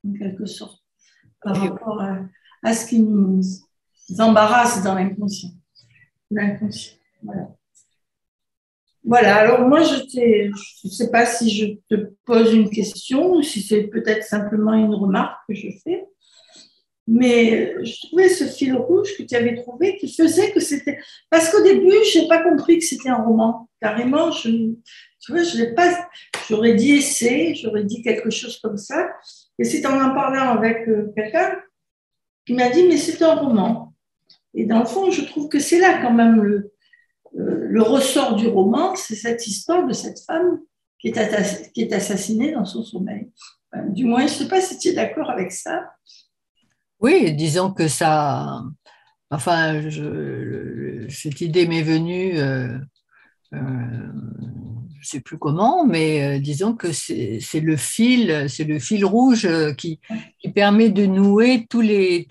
en quelque sorte, par rapport à ce qui nous embarrasse dans l'inconscient. Voilà. Voilà, alors moi, je ne sais pas si je te pose une question ou si c'est peut-être simplement une remarque que je fais, mais je trouvais ce fil rouge que tu avais trouvé qui faisait que c'était… Parce qu'au début, je n'ai pas compris que c'était un roman. Carrément, tu vois, je l'ai pas… J'aurais dit essai, j'aurais dit quelque chose comme ça. Et c'est en parlant avec quelqu'un qui m'a dit, mais c'est un roman. Et dans le fond, je trouve que c'est là quand même le ressort du roman, c'est cette histoire de cette femme qui est assassinée dans son sommeil. Enfin, du moins, je ne sais pas si tu es d'accord avec ça. Oui, disons que ça… Enfin, cette idée m'est venue, je ne sais plus comment, mais disons que c'est le fil rouge qui permet de nouer tous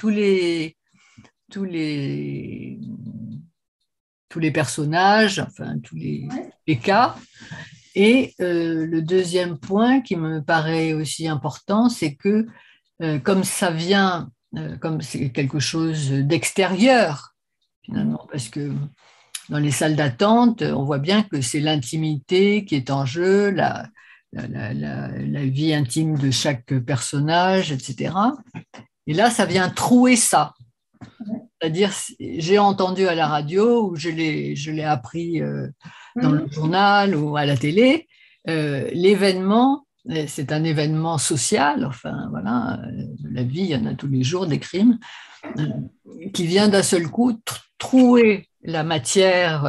les personnages, enfin tous les cas. Et le deuxième point qui me paraît aussi important, c'est que comme ça vient, comme c'est quelque chose d'extérieur, finalement, parce que dans les salles d'attente, on voit bien que c'est l'intimité qui est en jeu, la vie intime de chaque personnage, etc. Et là, ça vient trouer ça. C'est-à-dire, j'ai entendu à la radio ou je l'ai appris dans le journal ou à la télé, l'événement, c'est un événement social, enfin voilà, la vie, il y en a tous les jours des crimes, qui vient d'un seul coup trouer la matière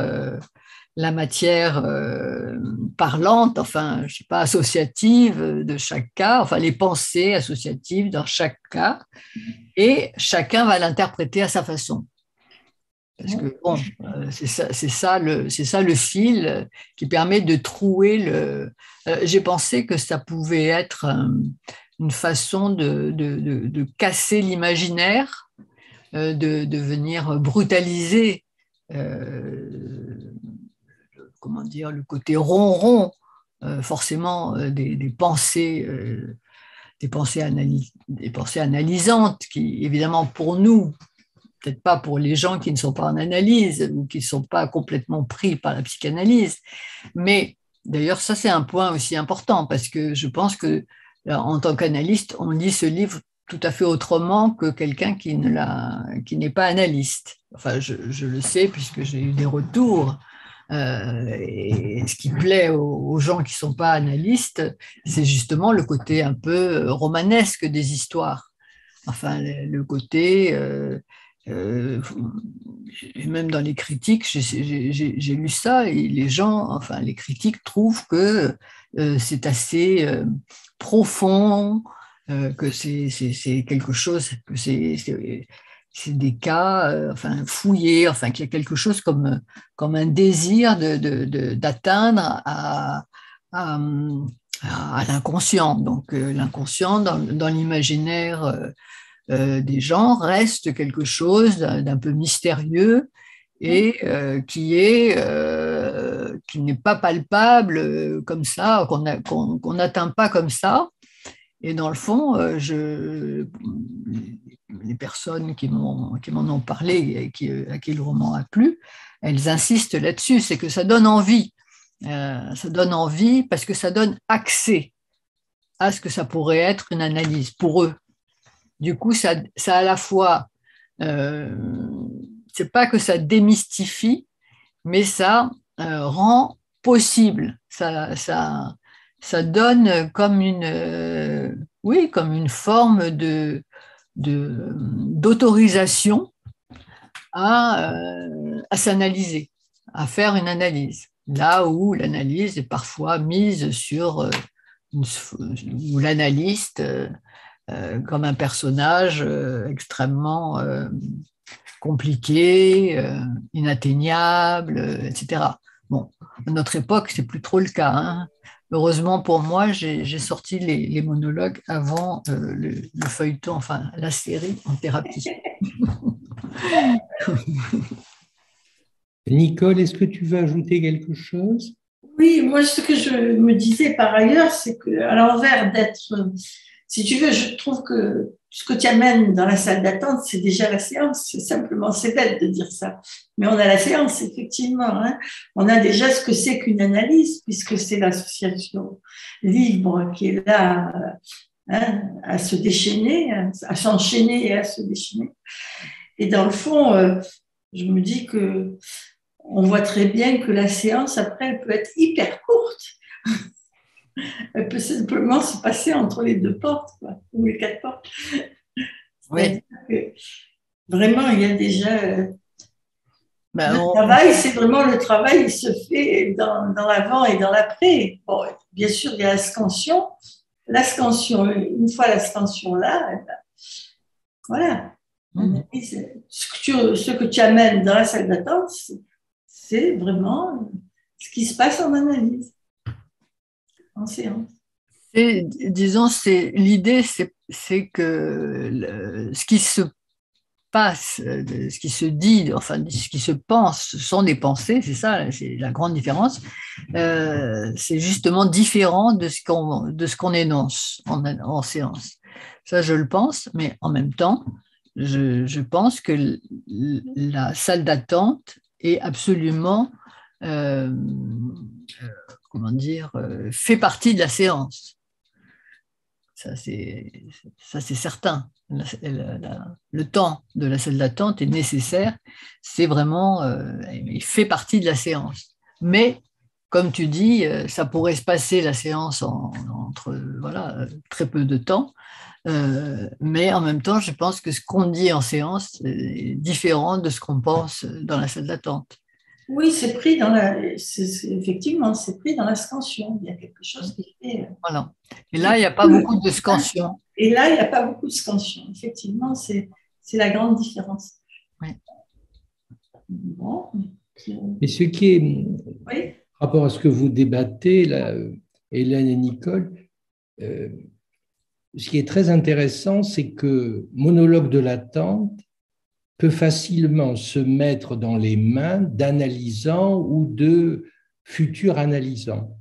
parlante, enfin, je sais pas, associative de chaque cas, enfin les pensées associatives dans chaque cas, et chacun va l'interpréter à sa façon. Parce que bon, c'est ça le fil qui permet de trouer le. J'ai pensé que ça pouvait être une façon de casser l'imaginaire, de venir brutaliser, comment dire, le côté ronron, forcément des pensées analysantes qui, évidemment, pour nous, peut-être pas pour les gens qui ne sont pas en analyse ou qui ne sont pas complètement pris par la psychanalyse, mais d'ailleurs, ça, c'est un point aussi important parce que je pense que, en tant qu'analyste, on lit ce livre tout à fait autrement que quelqu'un qui n'est pas analyste. Enfin, je le sais puisque j'ai eu des retours. Et ce qui plaît aux gens qui ne sont pas analystes, c'est justement le côté un peu romanesque des histoires. Enfin, le côté, même dans les critiques, j'ai lu ça, et les gens, enfin, les critiques trouvent que c'est assez profond, que c'est quelque chose, que c'est des cas enfin, fouillés, enfin, qu'il y a quelque chose comme un désir d'atteindre à l'inconscient. Donc, l'inconscient, dans l'imaginaire des gens, reste quelque chose d'un peu mystérieux et qui n'est pas palpable comme ça, qu'on n'atteint pas comme ça. Et dans le fond, les personnes qui m'en ont parlé et à qui le roman a plu, elles insistent là-dessus, c'est que ça donne envie. Ça donne envie parce que ça donne accès à ce que ça pourrait être une analyse pour eux. Du coup, ça à la fois, c'est pas que ça démystifie, mais ça rend possible. Ça donne comme une forme d'autorisation à s'analyser, à faire une analyse. Là où l'analyse est parfois mise sur où l'analyste comme un personnage extrêmement compliqué, inatteignable, etc. Bon, à notre époque, c'est plus trop le cas. Hein. Heureusement pour moi, j'ai sorti les monologues avant le feuilleton, enfin la série en thérapie. Nicole, est-ce que tu veux ajouter quelque chose? Oui, moi, ce que je me disais par ailleurs, c'est qu'à l'envers d'être si tu veux, je trouve que ce que tu amènes dans la salle d'attente, c'est déjà la séance. C'est bête de dire ça. Mais on a la séance, effectivement. Hein. On a déjà ce que c'est qu'une analyse, puisque c'est l'association libre qui est là à se déchaîner, à s'enchaîner et à se déchaîner. Et dans le fond, je me dis que on voit très bien que la séance, après, elle peut être hyper courte. Elle peut simplement se passer entre les 2 portes, quoi, ou les 4 portes. Oui. Vraiment, il y a déjà. Le travail, c'est vraiment le travail, il se fait dans l'avant et dans l'après. Bon, bien sûr, il y a la scansion. La scansion, une fois la scansion là, voilà. Ce que tu amènes dans la salle d'attente, c'est vraiment ce qui se passe en analyse, en séance. Et, disons, l'idée, c'est que ce qui se passe, ce qui se dit, enfin, ce qui se pense, ce sont des pensées, c'est ça, c'est la grande différence. C'est justement différent de ce qu'on énonce en séance. Ça, je le pense, mais en même temps, je pense que la salle d'attente est absolument, comment dire, fait partie de la séance. Ça, c'est certain. Le temps de la salle d'attente est nécessaire. C'est vraiment, il fait partie de la séance. Mais, comme tu dis, ça pourrait se passer la séance entre voilà, très peu de temps. Mais en même temps, je pense que ce qu'on dit en séance est différent de ce qu'on pense dans la salle d'attente. Oui, effectivement, c'est pris dans la scansion. Il y a quelque chose qui fait. Voilà. Et là, il n'y a pas beaucoup de scansion. Et là, il n'y a pas beaucoup de scansion. Effectivement, c'est la grande différence. Oui. Bon. Et ce qui est, oui. Par rapport à ce que vous débattez, là, Hélène et Nicole, ce qui est très intéressant, c'est que monologue de l'attente peut facilement se mettre dans les mains d'analysants ou de futurs analysants.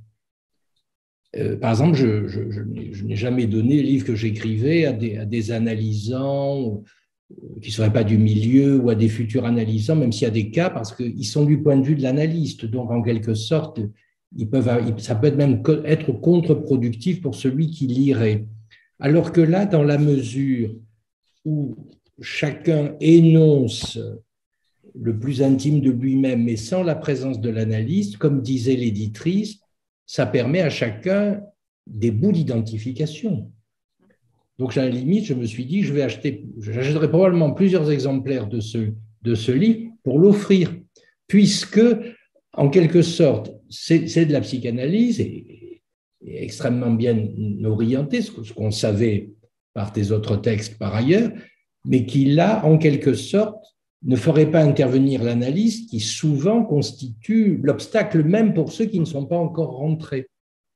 Par exemple, je n'ai jamais donné les livres que j'écrivais à des analysants qui ne seraient pas du milieu ou à des futurs analysants, même s'il y a des cas, parce qu'ils sont du point de vue de l'analyste. Donc, en quelque sorte, ça peut même être contre-productif pour celui qui lirait. Alors que là, dans la mesure où chacun énonce le plus intime de lui-même, mais sans la présence de l'analyste, comme disait l'éditrice, ça permet à chacun des bouts d'identification. Donc, à la limite, je me suis dit, j'achèterai probablement plusieurs exemplaires de ce livre pour l'offrir, puisque, en quelque sorte, c'est de la psychanalyse et extrêmement bien orientée, ce qu'on savait par tes autres textes par ailleurs, mais qui, là, en quelque sorte, ne ferait pas intervenir l'analyse qui souvent constitue l'obstacle même pour ceux qui ne sont pas encore rentrés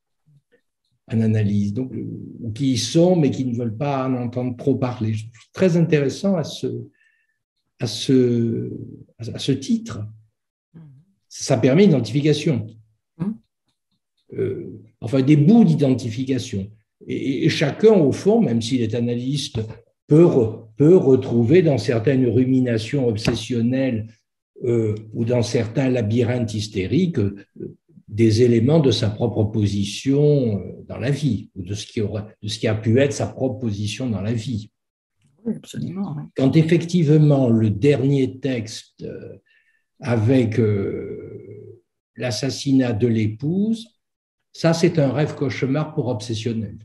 en analyse, donc, ou qui y sont mais qui ne veulent pas en entendre trop parler. C'est très intéressant à ce titre. Ça permet une identification. Enfin, des bouts d'identification. Et chacun, au fond, même s'il est analyste, peut retrouver dans certaines ruminations obsessionnelles ou dans certains labyrinthes hystériques des éléments de sa propre position dans la vie, ou de ce qui a pu être sa propre position dans la vie. Oui, absolument. Oui. Quand effectivement le dernier texte avec l'assassinat de l'épouse, ça c'est un rêve cauchemar pour obsessionnel.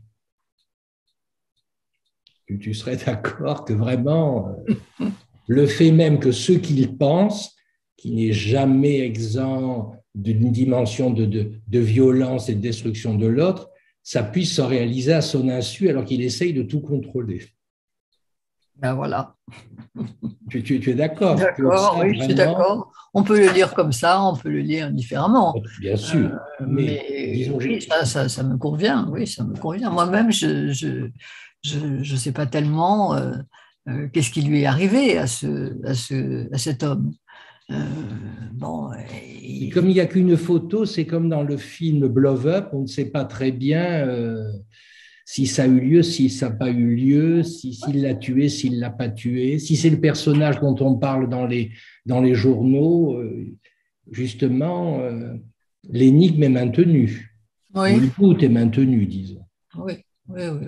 Tu serais d'accord que vraiment, le fait même que ce qu'il pense, qui n'est jamais exempt d'une dimension de violence et de destruction de l'autre, ça puisse se réaliser à son insu alors qu'il essaye de tout contrôler. Ben voilà. Tu es d'accord? D'accord, oui, je suis d'accord. On peut le lire comme ça, on peut le lire différemment. Bien sûr. Mais disons, oui, ça me convient, oui, ça me convient. Moi-même, je sais pas tellement qu'est-ce qui lui est arrivé à cet homme. Bon, comme il n'y a qu'une photo, c'est comme dans le film Blow Up, on ne sait pas très bien si ça a eu lieu, si ça n'a pas eu lieu, s'il l'a tué, s'il ne l'a pas tué, si c'est le personnage dont on parle dans les journaux, justement, l'énigme est maintenue. Oui, Le doute est maintenu, disons. oui, oui, oui.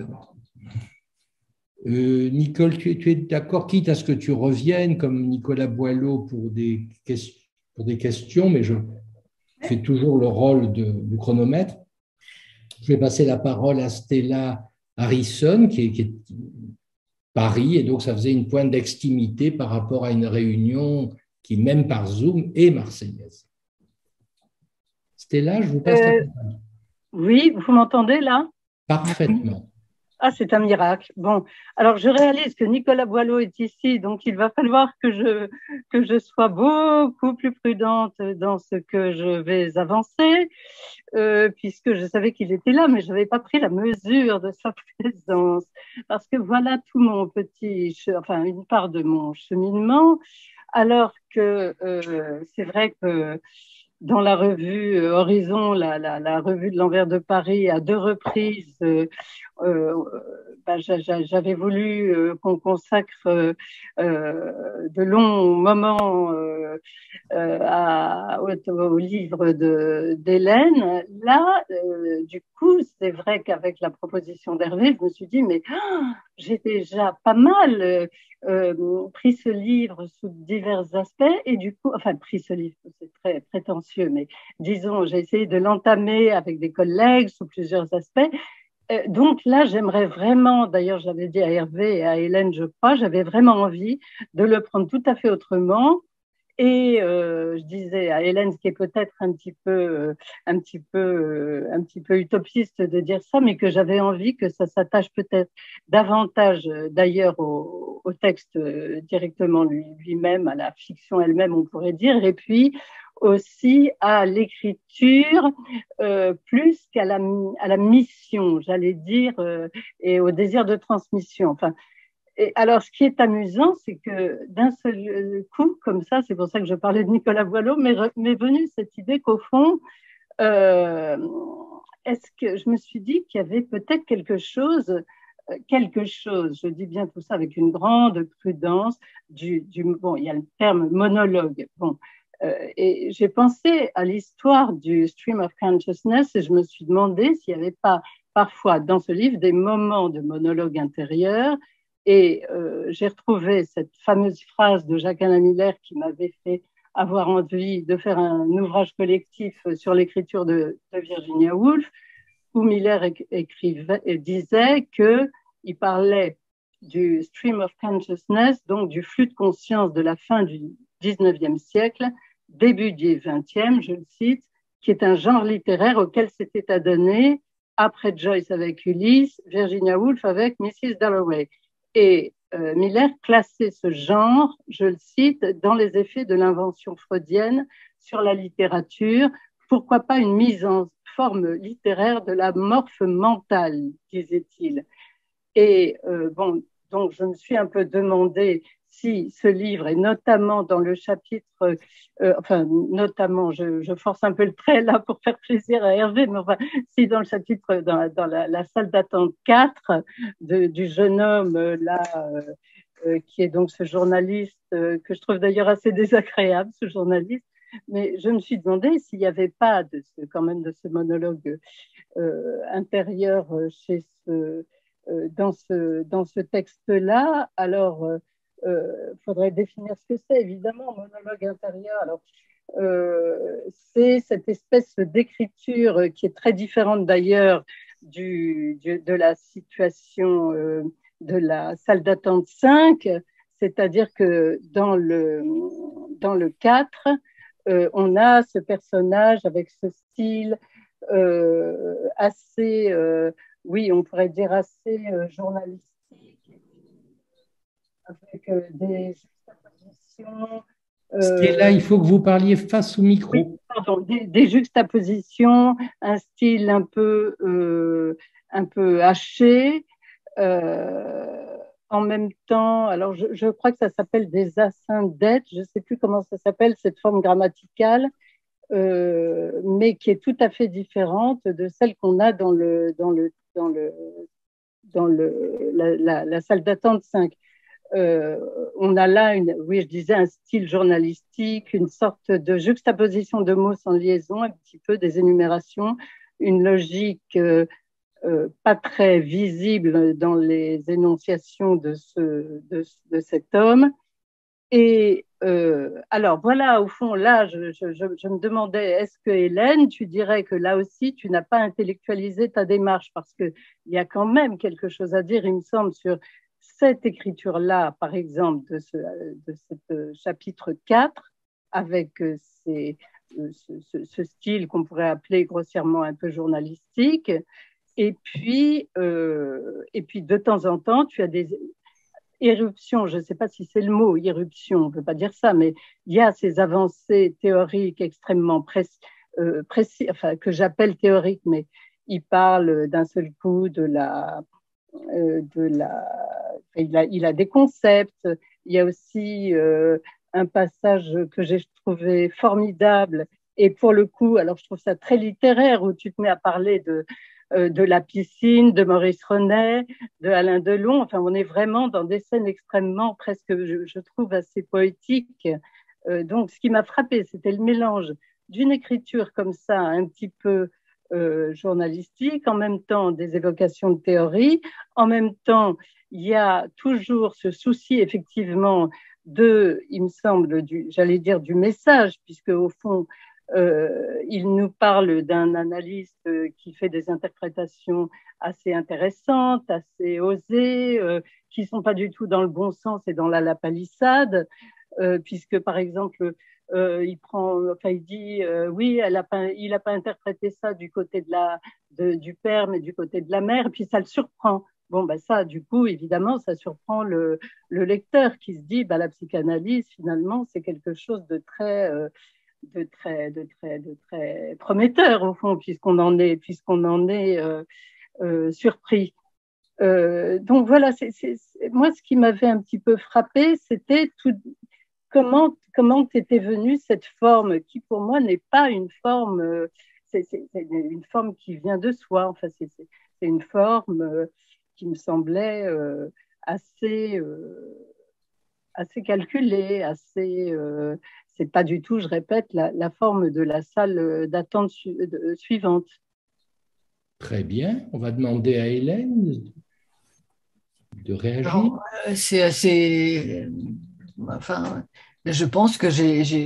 Nicole, tu es d'accord, quitte à ce que tu reviennes comme Nicolas Boileau pour des questions, mais je fais toujours le rôle du chronomètre. Je vais passer la parole à Stella Harrison, qui est Paris, et donc ça faisait une pointe d'extimité par rapport à une réunion qui, même par Zoom, est marseillaise. Stella, je vous passe la parole. Oui, vous m'entendez là? Parfaitement. Ah, c'est un miracle. Bon, alors je réalise que Nicolas Boileau est ici, donc il va falloir que je sois beaucoup plus prudente dans ce que je vais avancer, puisque je savais qu'il était là, mais je n'avais pas pris la mesure de sa présence. Parce que voilà tout mon enfin une part de mon cheminement, alors que c'est vrai que dans la revue Horizon, la revue de l'Envers de Paris, à 2 reprises, j'avais voulu qu'on consacre de longs moments au livre d'Hélène. Là, du coup, c'est vrai qu'avec la proposition d'Hervé, je me suis dit, mais j'ai déjà pas mal pris ce livre sous divers aspects et du coup, enfin, pris ce livre, c'est très prétentieux, mais disons, j'ai essayé de l'entamer avec des collègues sous plusieurs aspects. Donc là, j'aimerais vraiment, d'ailleurs, j'avais dit à Hervé et à Hélène, je crois, j'avais vraiment envie de le prendre tout à fait autrement. Et je disais à Hélène, ce qui est peut-être un petit peu utopiste de dire ça, mais que j'avais envie que ça s'attache peut-être davantage d'ailleurs au texte directement lui-même, à la fiction elle-même, on pourrait dire, et puis aussi à l'écriture plus qu'à la mission, j'allais dire, et au désir de transmission. Enfin, et alors, ce qui est amusant, c'est que d'un seul coup, comme ça, c'est pour ça que je parlais de Nicolas Boileau, m'est venue cette idée qu'au fond, est-ce que je me suis dit qu'il y avait peut-être quelque chose, je dis bien tout ça avec une grande prudence, bon, il y a le terme monologue, bon, et j'ai pensé à l'histoire du stream of consciousness et je me suis demandé s'il n'y avait pas parfois dans ce livre des moments de monologue intérieur. Et j'ai retrouvé cette fameuse phrase de Jacques-Alain Miller qui m'avait fait avoir envie de faire un ouvrage collectif sur l'écriture de Virginia Woolf, où Miller disait qu'il parlait du stream of consciousness, donc du flux de conscience de la fin du 19e siècle, début du 20e, je le cite, qui est un genre littéraire auquel s'était adonné, après Joyce avec Ulysse, Virginia Woolf avec Mrs. Dalloway. Et Miller classait ce genre, je le cite, dans les effets de l'invention freudienne sur la littérature. Pourquoi pas une mise en forme littéraire de la morphe mentale, disait-il. Et bon, donc je me suis un peu demandé si ce livre, et notamment dans le chapitre, enfin notamment, je force un peu le trait là pour faire plaisir à Hervé, mais enfin, si dans le chapitre, dans la salle d'attente 4 du jeune homme là, qui est donc ce journaliste, que je trouve d'ailleurs assez désagréable, ce journaliste, mais je me suis demandé s'il n'y avait pas quand même de ce monologue intérieur chez dans ce texte-là. Alors, faudrait définir ce que c'est, évidemment, monologue intérieur. Alors, c'est cette espèce d'écriture qui est très différente d'ailleurs de la situation de la salle d'attente 5, c'est-à-dire que dans le 4, on a ce personnage avec ce style assez, oui, on pourrait dire assez journalistique, avec des juxtapositions. Stella, il faut que vous parliez face au micro. Oui, pardon, des juxtapositions, un style un peu haché. En même temps, alors je crois que ça s'appelle des asyndetes, je ne sais plus comment ça s'appelle, cette forme grammaticale, mais qui est tout à fait différente de celle qu'on a dans le la salle d'attente 5. On a là, oui, je disais, un style journalistique, une sorte de juxtaposition de mots sans liaison, un petit peu des énumérations, une logique pas très visible dans les énonciations de cet homme. Et alors voilà, au fond, là, je me demandais, est-ce que Hélène, tu dirais que là aussi, tu n'as pas intellectualisé ta démarche, parce qu'il y a quand même quelque chose à dire, il me semble, sur cette écriture-là, par exemple, de ce chapitre 4, avec ce style qu'on pourrait appeler grossièrement un peu journalistique. Et puis, de temps en temps, tu as des éruptions, je ne sais pas si c'est le mot, irruption, on ne peut pas dire ça, mais il y a ces avancées théoriques extrêmement précises, enfin, que j'appelle théoriques, mais il parle d'un seul coup il a des concepts. Il y a aussi un passage que j'ai trouvé formidable, et pour le coup, alors je trouve ça très littéraire, où tu te mets à parler de la piscine, de Maurice Renet, de Alain Delon. Enfin, on est vraiment dans des scènes extrêmement, presque, je trouve, assez poétiques. Donc, ce qui m'a frappé, c'était le mélange d'une écriture comme ça, un petit peu journalistique, en même temps des évocations de théorie, en même temps, il y a toujours ce souci, effectivement, il me semble, j'allais dire du message, puisque au fond, il nous parle d'un analyste qui fait des interprétations assez intéressantes, assez osées, qui ne sont pas du tout dans le bon sens et dans la palissade, puisque par exemple, il dit oui, il n'a pas interprété ça du côté du père, mais du côté de la mère, et puis ça le surprend. Bon, ben ça, du coup, évidemment, ça surprend le lecteur qui se dit, la psychanalyse, finalement, c'est quelque chose de très prometteur, au fond, puisqu'on en est surpris. Donc voilà, moi, ce qui m'avait un petit peu frappé, c'était comment t'était venue cette forme qui, pour moi, n'est pas une forme, c'est une forme qui vient de soi. Enfin, c'est une forme qui me semblait assez calculée, c'est pas du tout, je répète, la forme de la salle d'attente suivante. Très bien. On va demander à Hélène de réagir. C'est assez. Enfin, je pense que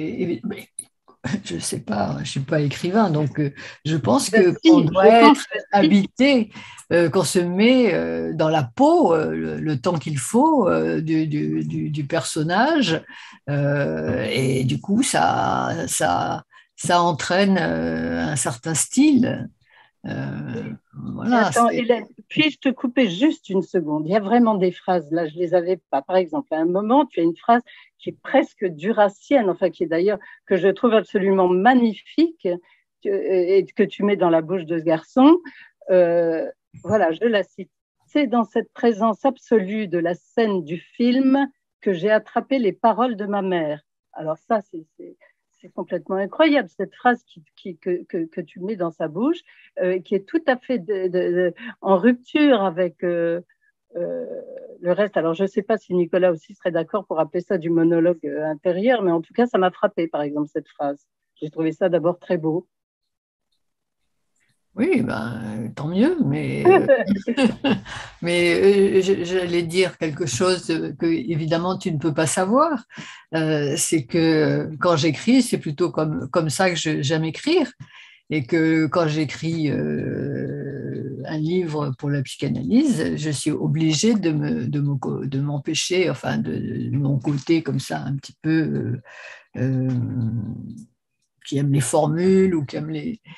je ne sais pas, je ne suis pas écrivain, donc je pense qu'on doit être habité, qu'on se met dans la peau le temps qu'il faut du personnage, et du coup, ça entraîne un certain style. Voilà, attends, Hélène, puis-je te couper juste une seconde? Il y a vraiment des phrases, là je ne les avais pas. Par exemple, à un moment, tu as une phrase qui est presque duracienne, enfin qui est d'ailleurs, que je trouve absolument magnifique, et que tu mets dans la bouche de ce garçon. Voilà, je la cite. C'est dans cette présence absolue de la scène du film que j'ai attrapé les paroles de ma mère. Alors ça, c'est complètement incroyable, cette phrase que tu mets dans sa bouche, qui est tout à fait en rupture avec le reste. Alors, je ne sais pas si Nicolas aussi serait d'accord pour appeler ça du monologue intérieur, mais en tout cas, ça m'a frappé, par exemple, cette phrase. J'ai trouvé ça d'abord très beau. Oui, tant mieux, mais, j'allais dire quelque chose que, évidemment, tu ne peux pas savoir. C'est que quand j'écris, c'est plutôt comme ça que j'aime écrire. Et que quand j'écris un livre pour la psychanalyse, je suis obligée de m'empêcher, enfin, de mon côté comme ça, un petit peu... qui aime les formules ou qui aime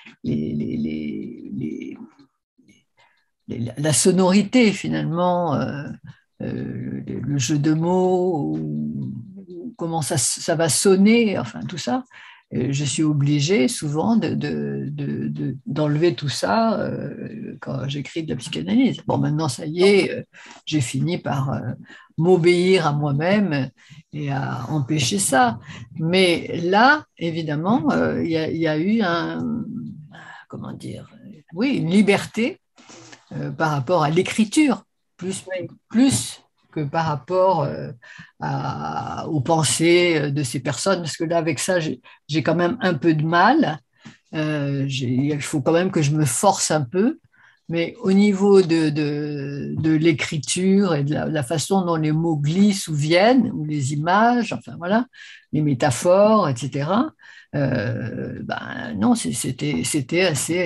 la sonorité finalement, le jeu de mots, ou comment ça va sonner, enfin tout ça. Je suis obligée souvent d'enlever tout ça quand j'écris de la psychanalyse. Bon, maintenant, ça y est, j'ai fini par m'obéir à moi-même et à empêcher ça. Mais là, évidemment, il y a eu comment dire, oui, une liberté par rapport à l'écriture. plus que par rapport aux pensées de ces personnes, parce que là, avec ça, j'ai quand même un peu de mal. Il faut quand même que je me force un peu, mais au niveau de l'écriture et de la façon dont les mots glissent ou viennent, ou les images, enfin voilà, les métaphores, etc., non, c'était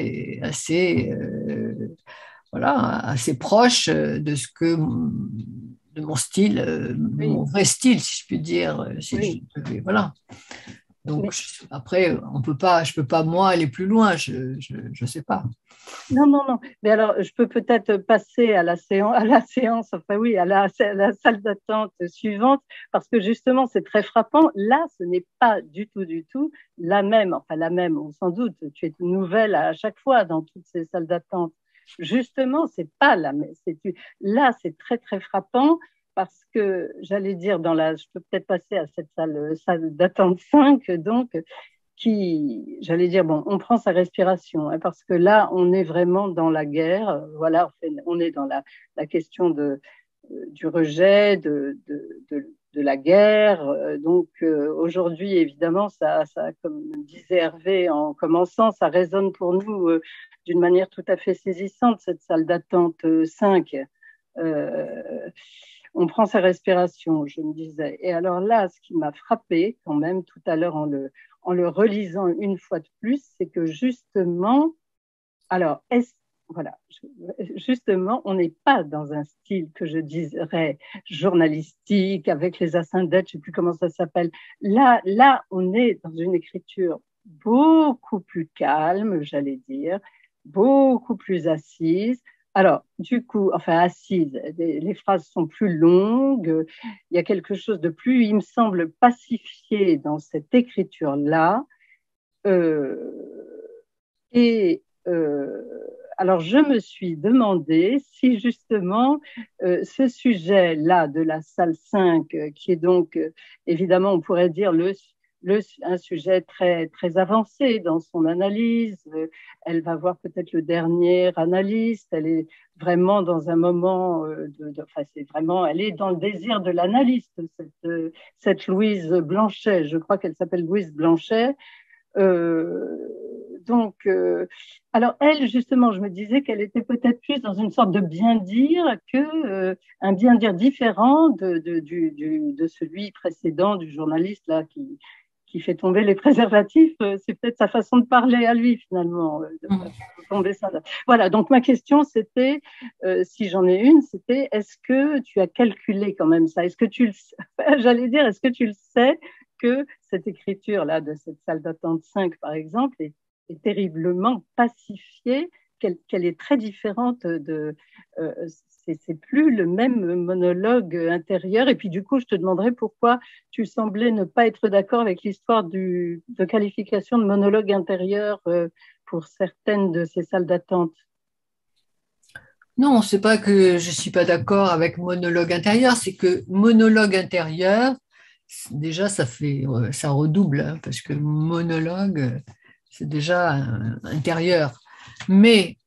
voilà, assez proche de ce que de mon style, de mon vrai style, si je puis dire. Voilà. Donc après, je peux pas moi aller plus loin. Je sais pas. Non, non, non. Mais alors, je peux peut-être passer à la séance, enfin oui, à la salle d'attente suivante, parce que justement, c'est très frappant. Là, ce n'est pas du tout la même, enfin la même, on s'en doute. Tu es nouvelle à chaque fois dans toutes ces salles d'attente. Justement, c'est pas la même. Là, c'est très, très frappant parce que, j'allais dire, je peux peut-être passer à cette salle d'attente 5, donc, j'allais dire, bon, on prend sa respiration, hein, parce que là, on est vraiment dans la guerre. Voilà, on est dans la question du rejet, de la guerre. Donc, aujourd'hui, évidemment, ça, comme disait Hervé en commençant, ça résonne pour nous d'une manière tout à fait saisissante, cette salle d'attente 5. On prend sa respiration, je me disais. Et alors là, ce qui m'a frappé quand même tout à l'heure en le relisant une fois de plus, c'est que justement, alors, voilà, justement, on n'est pas dans un style que je dirais journalistique, avec les asyndetes, je ne sais plus comment ça s'appelle. Là, on est dans une écriture beaucoup plus calme, j'allais dire, beaucoup plus assise. Alors, du coup, enfin, assise, les phrases sont plus longues, il y a quelque chose de plus, il me semble, pacifié dans cette écriture-là. Alors, je me suis demandé si justement ce sujet-là de la salle 5, qui est donc, évidemment, on pourrait dire un sujet très, très avancé dans son analyse. Elle va voir peut-être le dernier analyste. Elle est vraiment dans un moment enfin, elle est dans le désir de l'analyste, cette Louise Blanchet. Je crois qu'elle s'appelle Louise Blanchet. Alors elle, justement, je me disais qu'elle était peut-être plus dans une sorte de bien-dire un bien-dire différent de celui précédent du journaliste là qui fait tomber les préservatifs. C'est peut-être sa façon de parler à lui finalement, de tomber ça. Voilà. Donc ma question c'était, si j'en ai une, c'était est-ce que tu as calculé quand même ça? Est-ce que tu le sais? J'allais dire, est-ce que tu le sais que cette écriture-là de cette salle d'attente 5, par exemple, est terriblement pacifiée, qu'elle est très différente c'est plus le même monologue intérieur. Et puis du coup, je te demanderais pourquoi tu semblais ne pas être d'accord avec l'histoire de qualification de monologue intérieur pour certaines de ces salles d'attente. Non, c'est pas que je suis pas d'accord avec monologue intérieur, c'est que monologue intérieur, déjà ça redouble, hein, parce que monologue, c'est déjà intérieur. Mais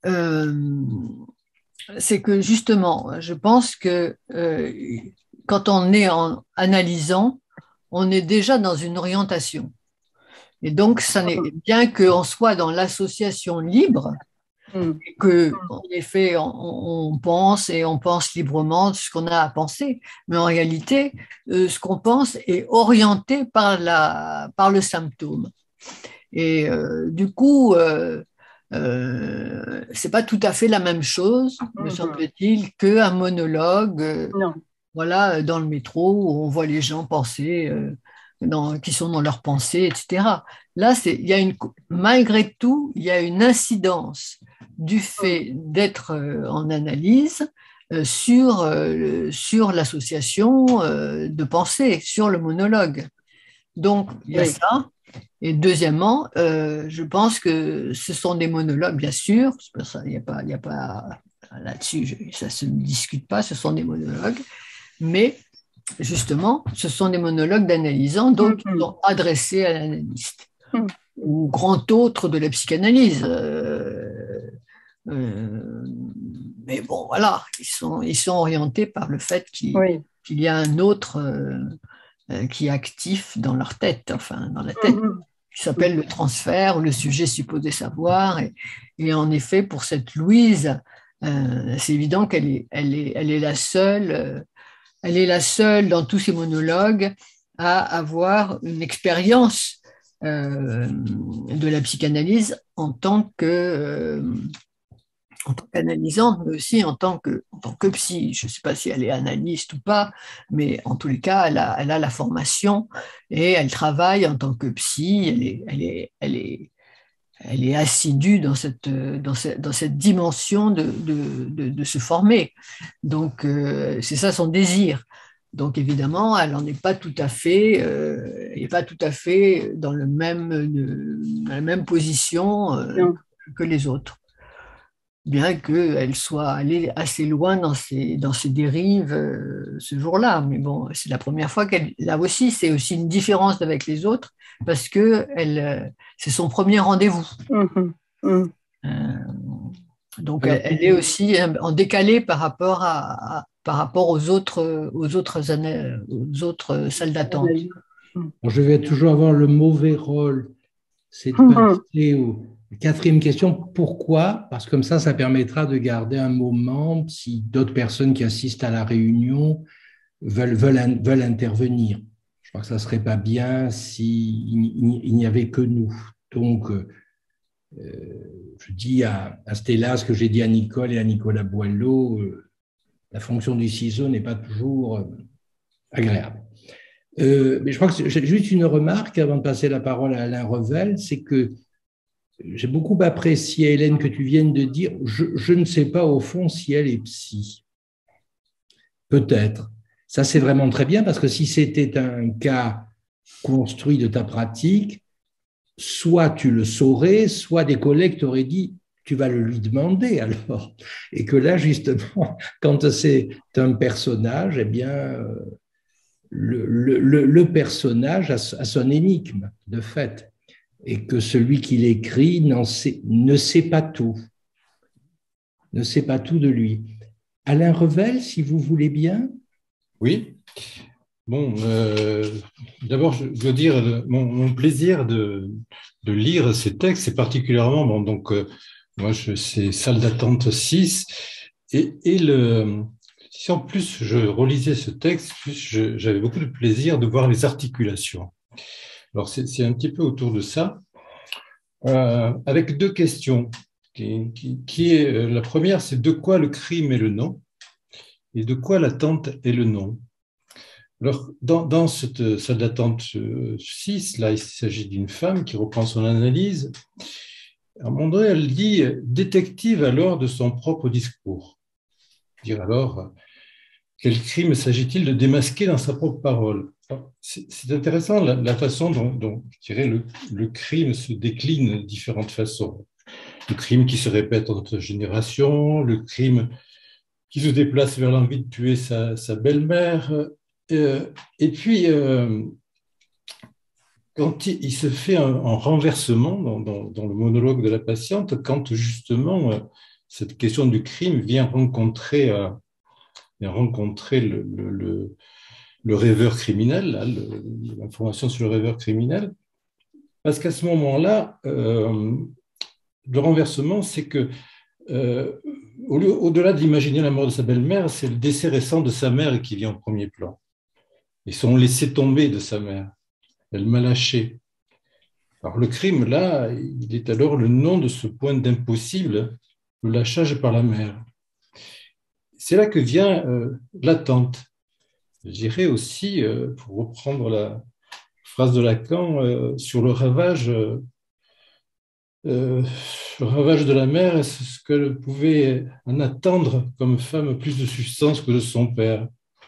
c'est que justement, je pense que quand on est en analysant, on est déjà dans une orientation. Et donc, ça n'est bien qu'on soit dans l'association libre, que, en effet, on pense et on pense librement de ce qu'on a à penser. Mais en réalité, ce qu'on pense est orienté par le symptôme. Et du coup, c'est pas tout à fait la même chose, me semble-t-il, qu'un monologue, voilà, dans le métro où on voit les gens penser, qui sont dans leurs pensées, etc. Là, malgré tout, il y a une incidence du fait d'être en analyse sur l'association de pensée, sur le monologue. Donc, il y a ça. Et deuxièmement, je pense que ce sont des monologues, bien sûr, il n'y a pas là-dessus, ça ne se discute pas, ce sont des monologues, mais justement, ce sont des monologues d'analysants, donc ils sont adressés à l'analyste ou grand autre de la psychanalyse. mais bon, voilà, ils sont orientés par le fait qu'il Oui. y a un autre qui est actif dans leur tête, enfin, dans la tête, qui s'appelle le transfert, ou le sujet supposé savoir. Et en effet, pour cette Louise, c'est évident elle est elle est la seule dans tous ces monologues à avoir une expérience de la psychanalyse en tant qu'analysante, mais aussi en tant que psy. Je ne sais pas si elle est analyste ou pas, mais en tous les cas, elle a la formation et elle travaille en tant que psy. Elle est assidue dans cette dimension de se former. Donc, c'est ça son désir. Donc, évidemment, elle n'en est pas tout à fait, elle n'est pas tout à fait dans la même position que les autres, bien qu'elle soit allée assez loin dans ses dérives ce jour-là. Mais bon, c'est la première fois là aussi, c'est aussi une différence avec les autres, parce que c'est son premier rendez-vous. Donc, elle est aussi en décalé par rapport aux autres salles d'attente. Je vais toujours avoir le mauvais rôle, c'est de passer au quatrième question. Pourquoi? Parce que comme ça permettra de garder un moment si d'autres personnes qui assistent à la réunion veulent intervenir. Je crois que ça ne serait pas bien s'il n'y avait que nous. Donc, je dis à Stella ce que j'ai dit à Nicole et à Nicolas Boileau, la fonction du ciseau n'est pas toujours agréable. Mais je crois que j'ai juste une remarque avant de passer la parole à Alain Revel, c'est que j'ai beaucoup apprécié, Hélène, que tu viennes de dire, je ne sais pas au fond si elle est psy. Peut-être. Ça, c'est vraiment très bien parce que si c'était un cas construit de ta pratique, soit tu le saurais, soit des collègues t'auraient dit, tu vas le lui demander alors. Et que là, justement, quand c'est un personnage, eh bien, le personnage a son énigme, de fait, et que celui qui l'écrit ne sait pas tout, ne sait pas tout de lui. Alain Revel, si vous voulez bien. Oui. Bon, d'abord, je dois dire mon plaisir de lire ces textes, c'est particulièrement, bon, donc, moi, c'est Salle d'attente 6, et si en plus je relisais ce texte, plus j'avais beaucoup de plaisir de voir les articulations. Alors, c'est un petit peu autour de ça, avec deux questions. La première, c'est de quoi le crime est le nom, et de quoi l'attente est le nom. Alors, dans cette salle d'attente 6, là, il s'agit d'une femme qui reprend son analyse. À un moment donné, elle dit « détective alors de son propre discours ». Dire alors, quel crime s'agit-il de démasquer dans sa propre parole? C'est intéressant la façon dont je dirais, le crime se décline de différentes façons. Le crime qui se répète entre générations, le crime qui se déplace vers l'envie de tuer sa belle-mère. Et puis, quand il se fait un renversement dans le monologue de la patiente, quand justement cette question du crime vient rencontrer le rêveur criminel, l'information sur le rêveur criminel, parce qu'à ce moment-là, le renversement, c'est que au-delà d'imaginer la mort de sa belle-mère, c'est le décès récent de sa mère qui vient en premier plan. Et son laisser tomber de sa mère. Elle m'a lâché. Alors le crime, là, il est alors le nom de ce point d'impossible, le lâchage par la mère. C'est là que vient l'attente. Je dirais aussi, pour reprendre la phrase de Lacan, sur le ravage de la mère, est-ce ce qu'elle pouvait en attendre comme femme plus de substance que de son père.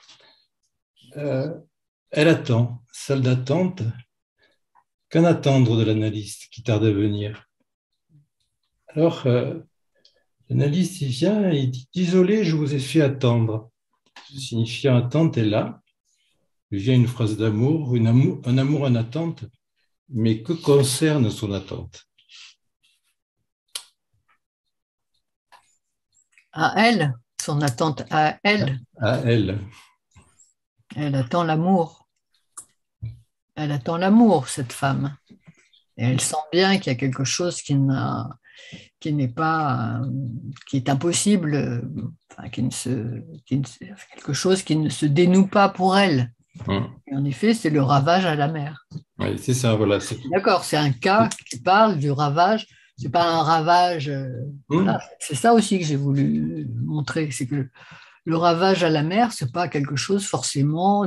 Elle attend, salle d'attente. Qu'en attendre de l'analyste qui tarde à venir? Alors, l'analyste, il vient et il dit « Désolé, je vous ai fait attendre ». Signifiant attente est là. Il vient une phrase d'amour, un amour en attente, mais que concerne son attente? À elle, son attente à elle. À elle. Elle attend l'amour. Elle attend l'amour, cette femme. Et elle sent bien qu'il y a quelque chose qui n'est pas, qui est impossible, enfin, quelque chose qui ne se dénoue pas pour elle. Et en effet, c'est le ravage à la mer. Oui, c'est ça, voilà. D'accord, c'est un cas qui parle du ravage. C'est pas un ravage. Voilà. C'est ça aussi que j'ai voulu montrer, c'est que le ravage à la mer, c'est pas quelque chose forcément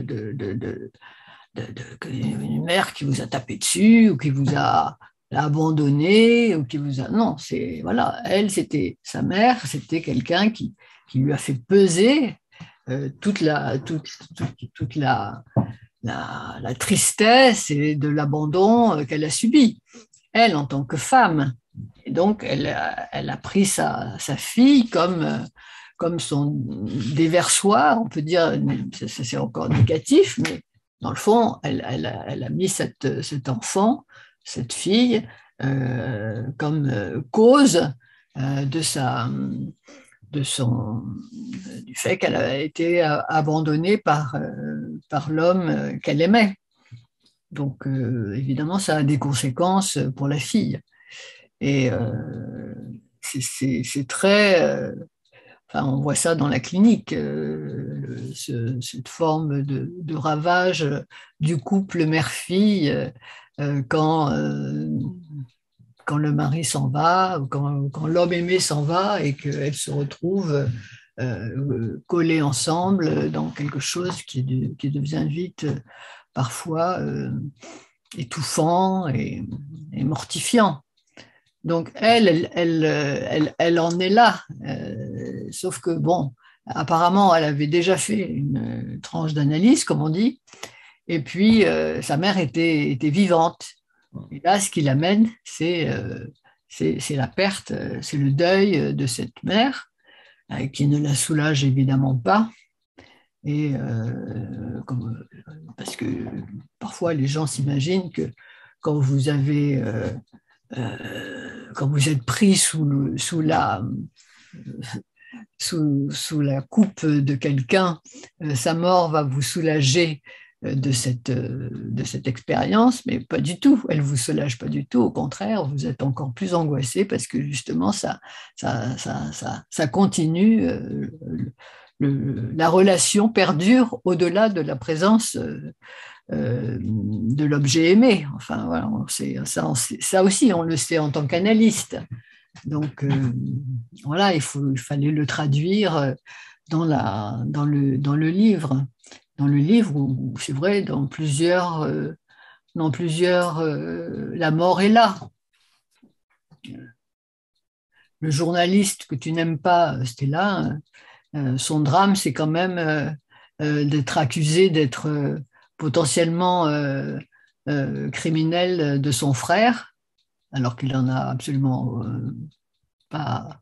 une mère qui vous a tapé dessus ou qui vous a abandonné ou qui vous a. Non, c'est voilà. Elle, c'était sa mère, c'était quelqu'un qui lui a fait peser toute la tristesse et de l'abandon qu'elle a subi, elle en tant que femme. Et donc, elle a pris sa fille comme son déversoir, on peut dire, ça c'est encore négatif, mais dans le fond, elle a mis cet enfant, cette fille, comme cause du fait qu'elle a été abandonnée par l'homme qu'elle aimait. Donc, évidemment, ça a des conséquences pour la fille. Et c'est très... enfin, on voit ça dans la clinique, cette forme de ravage du couple mère-fille quand le mari s'en va, ou quand l'homme aimé s'en va et qu'elles se retrouvent collées ensemble dans quelque chose qui devient vite parfois étouffant et mortifiant. Donc elle en est là, sauf que bon, apparemment elle avait déjà fait une tranche d'analyse, comme on dit, et puis sa mère était vivante. Et là, ce qui l'amène, c'est la perte, c'est le deuil de cette mère, qui ne la soulage évidemment pas. Et parce que parfois les gens s'imaginent que quand vous avez quand vous êtes pris sous la coupe de quelqu'un, sa mort va vous soulager de cette expérience, mais pas du tout. Elle ne vous soulage pas du tout. Au contraire, vous êtes encore plus angoissé parce que justement, ça continue. La relation perdure au-delà de la présence de l'objet aimé. Enfin, voilà, ça aussi, on le sait en tant qu'analyste. Donc, voilà, il fallait le traduire dans le livre. Dans le livre, où c'est vrai, dans plusieurs la mort est là. Le journaliste que tu n'aimes pas, Stella, son drame, c'est quand même d'être accusé d'être potentiellement criminel de son frère, alors qu'il n'en a absolument pas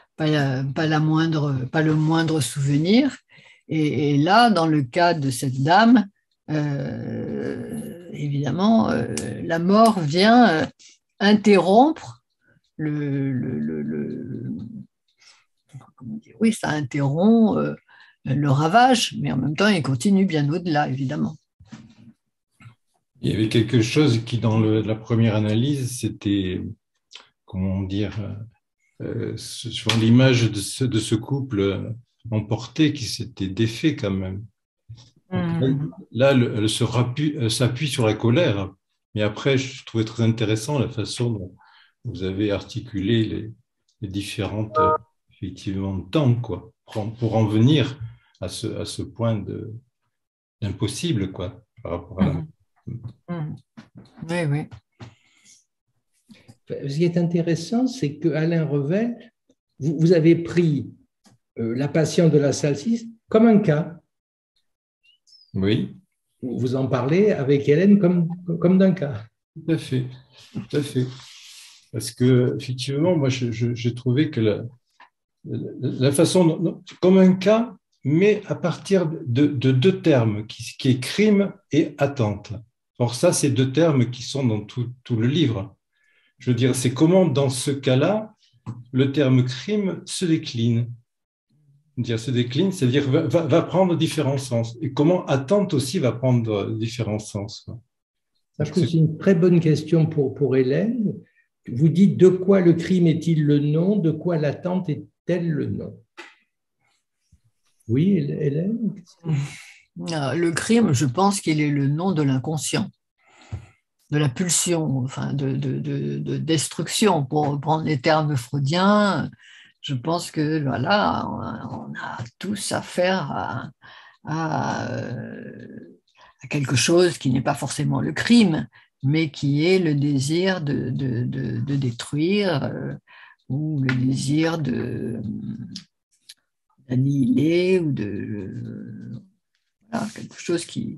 le moindre souvenir. Et là, dans le cas de cette dame, évidemment, la mort vient interrompre comment dire, oui, ça interrompt le ravage, mais en même temps, il continue bien au-delà, évidemment. Il y avait quelque chose qui, dans la première analyse, c'était, comment dire, sur l'image de ce couple emporté qui s'était défait quand même. Là, elle s'appuie sur la colère. Mais après, je trouvais très intéressant la façon dont vous avez articulé les différentes effectivement temps, quoi, pour en venir à ce point d'impossible, quoi, par rapport à Oui, oui. Ce qui est intéressant, c'est que Alain Revel, vous avez pris la passion de la salsisse comme un cas. Oui. Vous en parlez avec Hélène comme d'un cas. Tout à fait, tout à fait. Parce que effectivement, moi, j'ai trouvé que la façon, comme un cas, mais à partir de deux termes, qui est crime et attente. Or ça, c'est deux termes qui sont dans tout le livre. Je veux dire, c'est comment, dans ce cas-là, le terme crime se décline. Dire se décline, c'est-à-dire va prendre différents sens. Et comment attente aussi va prendre différents sens. Ça, je trouve que c'est une très bonne question pour Hélène. Vous dites de quoi le crime est-il le nom, de quoi l'attente est-elle le nom? Oui, Hélène? Le crime, je pense qu'il est le nom de l'inconscient, de la pulsion, enfin de destruction. Pour reprendre les termes freudiens, je pense que voilà, on a tous affaire à quelque chose qui n'est pas forcément le crime, mais qui est le désir de détruire ou le désir d'annihiler ou voilà, quelque chose qui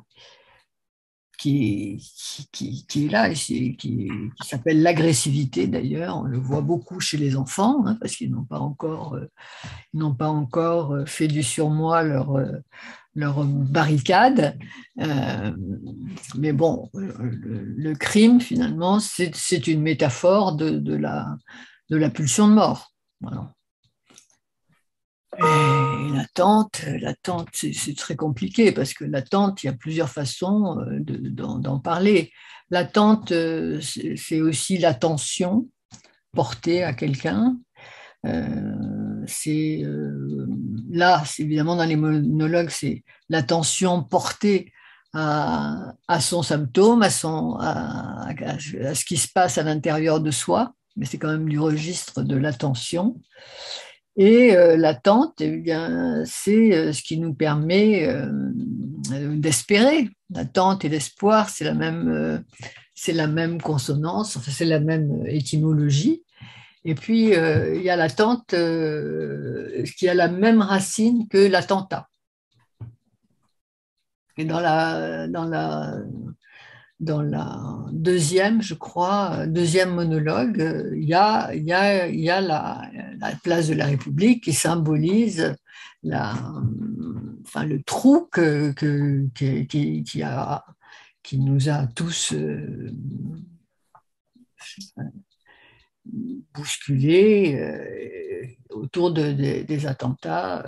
est là, qui s'appelle l'agressivité d'ailleurs. On le voit beaucoup chez les enfants, hein, parce qu'ils n'ont pas encore fait du surmoi leur barricade. Mais bon, le crime, finalement, c'est une métaphore de la pulsion de mort. Voilà. Et l'attente, c'est très compliqué parce que l'attente, il y a plusieurs façons d'en parler. L'attente, c'est aussi l'attention portée à quelqu'un. C'est évidemment dans les monologues, c'est l'attention portée à son symptôme, à ce qui se passe à l'intérieur de soi, mais c'est quand même du registre de l'attention. Et l'attente, eh bien, c'est ce qui nous permet d'espérer. L'attente et l'espoir, c'est la même consonance, enfin, c'est la même étymologie. Et puis, il y a l'attente qui a la même racine que l'attentat. Et dans la deuxième, je crois, deuxième monologue, il y a la place de la République qui symbolise le trou qui nous a tous bousculés autour des attentats.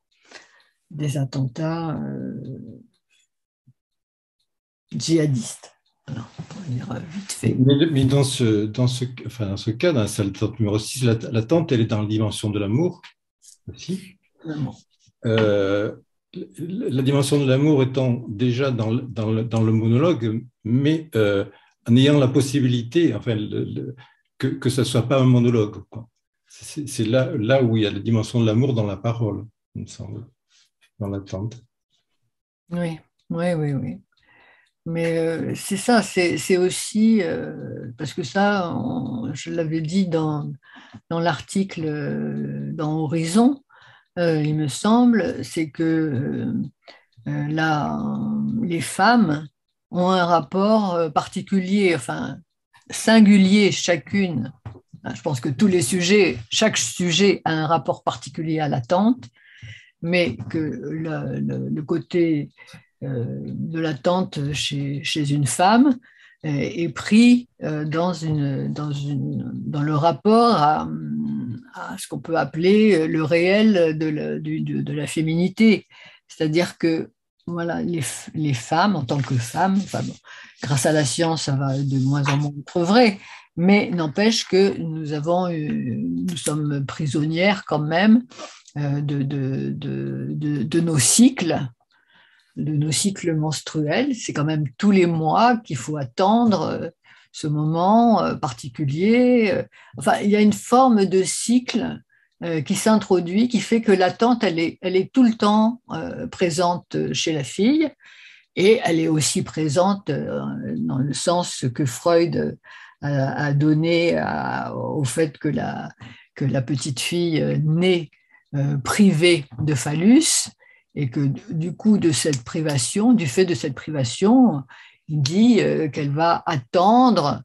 Djihadistes. Alors, pour dire vite fait. Mais dans ce cas, dans l'attente numéro 6, l'attente, elle est dans la dimension de l'amour aussi. La dimension de l'amour étant déjà dans le monologue, mais en ayant la possibilité, enfin, que ce ne soit pas un monologue, quoi. C'est là où il y a la dimension de l'amour dans la parole, il me semble, dans l'attente. Oui. Mais c'est ça, c'est aussi, parce que ça, je l'avais dit dans l'article dans Horizon, il me semble, c'est que les femmes ont un rapport particulier, enfin singulier chacune. Je pense que chaque sujet a un rapport particulier à l'attente, mais que le côté de l'attente chez une femme est pris dans le rapport à ce qu'on peut appeler le réel de la féminité. C'est-à-dire que voilà, les femmes, en tant que femmes, enfin bon, grâce à la science, ça va de moins en moins être vrai, mais n'empêche que nous sommes prisonnières quand même de nos cycles, menstruels. C'est quand même tous les mois qu'il faut attendre ce moment particulier. Enfin, il y a une forme de cycle qui s'introduit, qui fait que l'attente, elle est tout le temps présente chez la fille, et elle est aussi présente dans le sens que Freud a donné au fait que la petite fille naît privée de phallus, et que du coup du fait de cette privation, il dit qu'elle va attendre,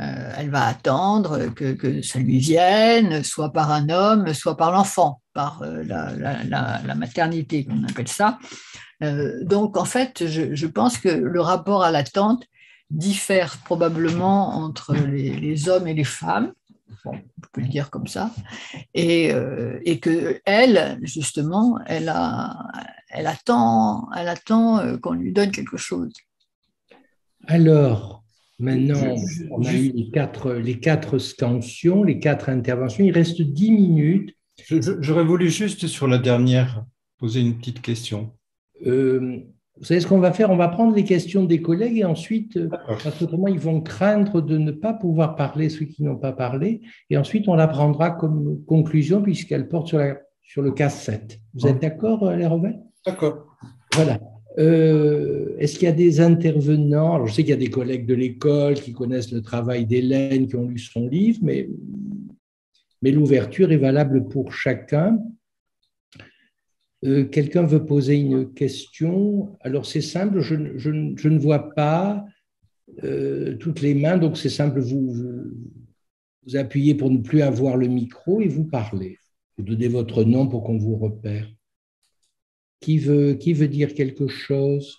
que ça lui vienne, soit par un homme, soit par l'enfant, par la maternité, qu'on appelle ça. Donc en fait, je pense que le rapport à l'attente diffère probablement entre les hommes et les femmes, bon, on peut le dire comme ça, et que elle, justement, elle attend qu'on lui donne quelque chose. Alors, maintenant, on a eu les quatre scansions, les 4 interventions. Il reste 10 minutes. J'aurais voulu juste sur la dernière poser une petite question. Vous savez ce qu'on va faire? On va prendre les questions des collègues et ensuite, parce qu'autrement, ils vont craindre de ne pas pouvoir parler, ceux qui n'ont pas parlé, et ensuite, on la prendra comme conclusion puisqu'elle porte sur le cas 7. Vous êtes d'accord, les Rovets? D'accord. Voilà. Est-ce qu'il y a des intervenants? Alors, je sais qu'il y a des collègues de l'école qui connaissent le travail d'Hélène, qui ont lu son livre, mais l'ouverture est valable pour chacun. Quelqu'un veut poser une question? Alors, c'est simple, je ne vois pas toutes les mains, donc c'est simple, vous appuyez pour ne plus avoir le micro et vous parlez. Vous donnez votre nom pour qu'on vous repère. Qui veut dire quelque chose?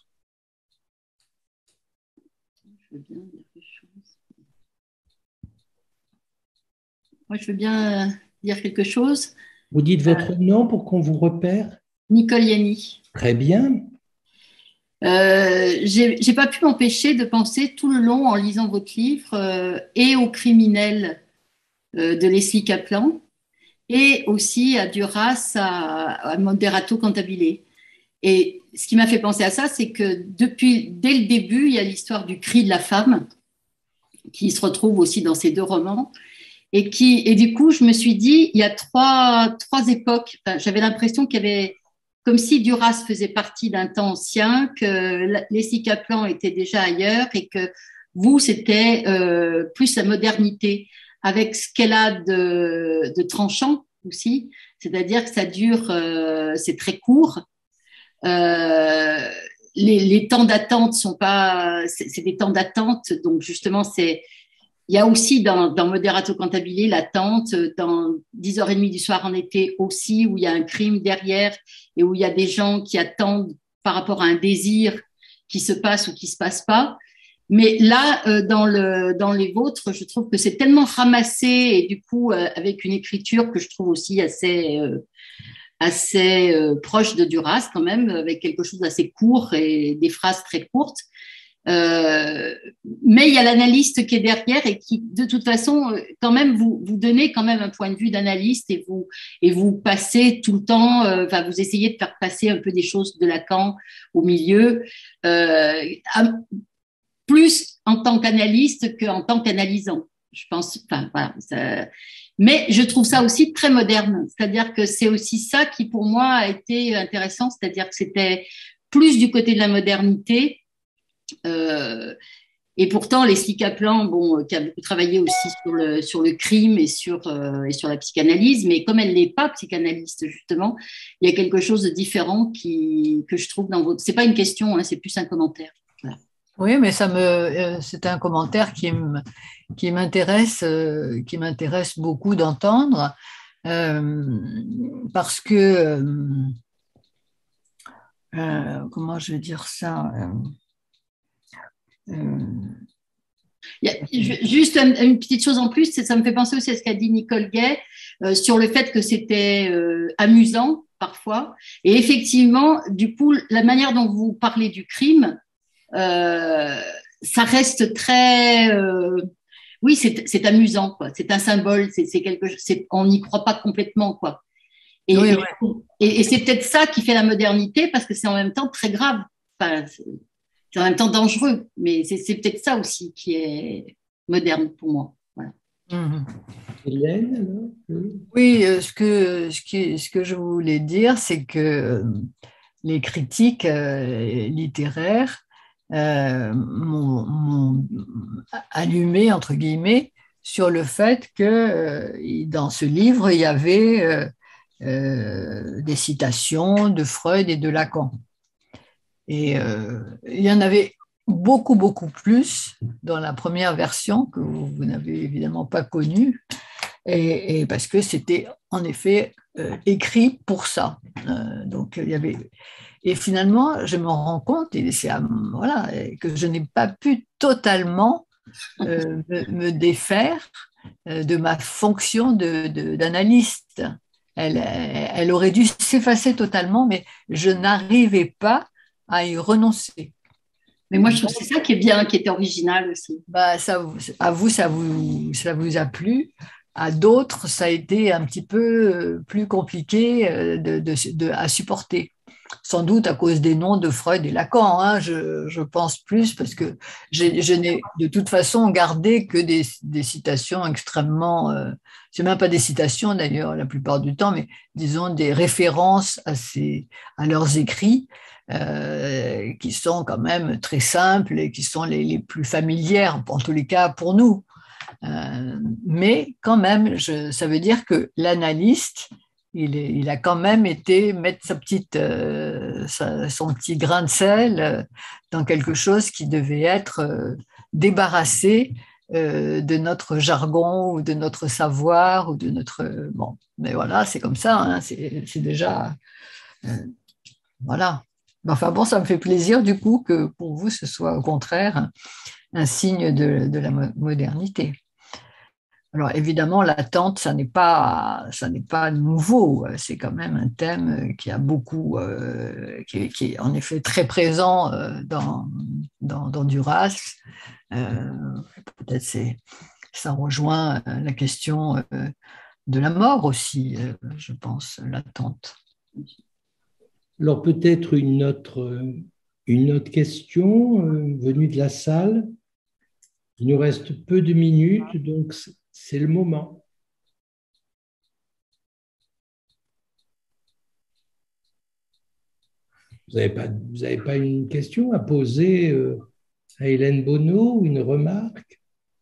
Moi, je veux bien dire quelque chose. Vous dites votre nom pour qu'on vous repère? Nicole Yanni. Très bien. J'ai pas pu m'empêcher de penser tout le long en lisant votre livre et aux criminels de Leslie Kaplan et aussi à Duras, à Moderato Cantabile. Et ce qui m'a fait penser à ça, c'est que dès le début, il y a l'histoire du cri de la femme qui se retrouve aussi dans ces 2 romans. Et du coup, je me suis dit, il y a trois époques. Enfin, j'avais l'impression qu'il y avait, comme si Duras faisait partie d'un temps ancien, que Leslie Kaplan était déjà ailleurs et que vous, c'était plus la modernité, avec ce qu'elle a de tranchant aussi. C'est-à-dire que ça dure, c'est très court. Les temps d'attente sont pas, c'est des temps d'attente, donc justement il y a aussi dans Moderato Cantabile l'attente, dans 10h30 du soir en été aussi, où il y a un crime derrière et où il y a des gens qui attendent par rapport à un désir qui se passe ou qui se passe pas. Mais là, dans les vôtres, je trouve que c'est tellement ramassé et du coup avec une écriture que je trouve aussi assez proche de Duras quand même, avec quelque chose d'assez court et des phrases très courtes. Mais il y a l'analyste qui est derrière et qui, de toute façon, quand même, vous donnez quand même un point de vue d'analyste et vous passez tout le temps, vous essayez de faire passer un peu des choses de Lacan au milieu, plus en tant qu'analyste qu'en tant qu'analysant. Je pense, voilà, mais je trouve ça aussi très moderne. C'est-à-dire que c'est aussi ça qui, pour moi, a été intéressant. C'est-à-dire que c'était plus du côté de la modernité. Et pourtant, Leslie Kaplan, qui a beaucoup travaillé aussi sur le crime et sur la psychanalyse, mais comme elle n'est pas psychanalyste, justement, il y a quelque chose de différent que je trouve dans votre... C'est pas une question, hein, c'est plus un commentaire. Voilà. Oui, mais c'est un commentaire qui m'intéresse beaucoup d'entendre parce que comment je vais dire ça Juste une petite chose en plus, ça me fait penser aussi à ce qu'a dit Nicole Gay sur le fait que c'était amusant parfois. Et effectivement, du coup, la manière dont vous parlez du crime, ça reste très... oui, c'est amusant, quoi. C'est un symbole, c'est quelque chose, on n'y croit pas complètement, quoi. Et, oui, et c'est peut-être ça qui fait la modernité, parce que c'est en même temps très grave. Enfin, c'est en même temps dangereux, mais c'est peut-être ça aussi qui est moderne pour moi. Voilà. Hélène, alors? Oui, ce que je voulais dire, c'est que les critiques littéraires m'ont allumé, entre guillemets, sur le fait que dans ce livre, il y avait des citations de Freud et de Lacan. Et il y en avait beaucoup, beaucoup plus dans la première version que vous n'avez évidemment pas connue, et parce que c'était en effet écrit pour ça. Donc il y avait... Et finalement, je me rends compte voilà, que je n'ai pas pu totalement me défaire de ma fonction d'analyste. Elle aurait dû s'effacer totalement, mais je n'arrivais pas à y renoncer. Mais moi, je trouve que c'est ça qui est bien, qui est original aussi. Bah, à vous, ça vous a plu. À d'autres, ça a été un petit peu plus compliqué à supporter. Sans doute à cause des noms de Freud et Lacan, hein, je pense plus, parce que je n'ai de toute façon gardé que des citations extrêmement, c'est même pas des citations d'ailleurs la plupart du temps, mais disons des références à leurs écrits, qui sont quand même très simples et qui sont les plus familières, en tous les cas pour nous. Mais quand même, ça veut dire que l'analyste, il a quand même été mettre son petit grain de sel dans quelque chose qui devait être débarrassé de notre jargon ou de notre savoir ou de notre... Bon, mais voilà, c'est comme ça, hein, c'est déjà... voilà. Enfin bon, ça me fait plaisir du coup que pour vous, ce soit au contraire un signe de la modernité. Alors évidemment, l'attente, ça n'est pas nouveau. C'est quand même un thème qui a beaucoup, qui est en effet très présent dans Duras. Peut-être ça rejoint la question de la mort aussi, je pense, l'attente. Alors peut-être une autre question venue de la salle. Il nous reste peu de minutes, donc c'est le moment. Vous n'avez pas une question à poser à Hélène Bono ou une remarque?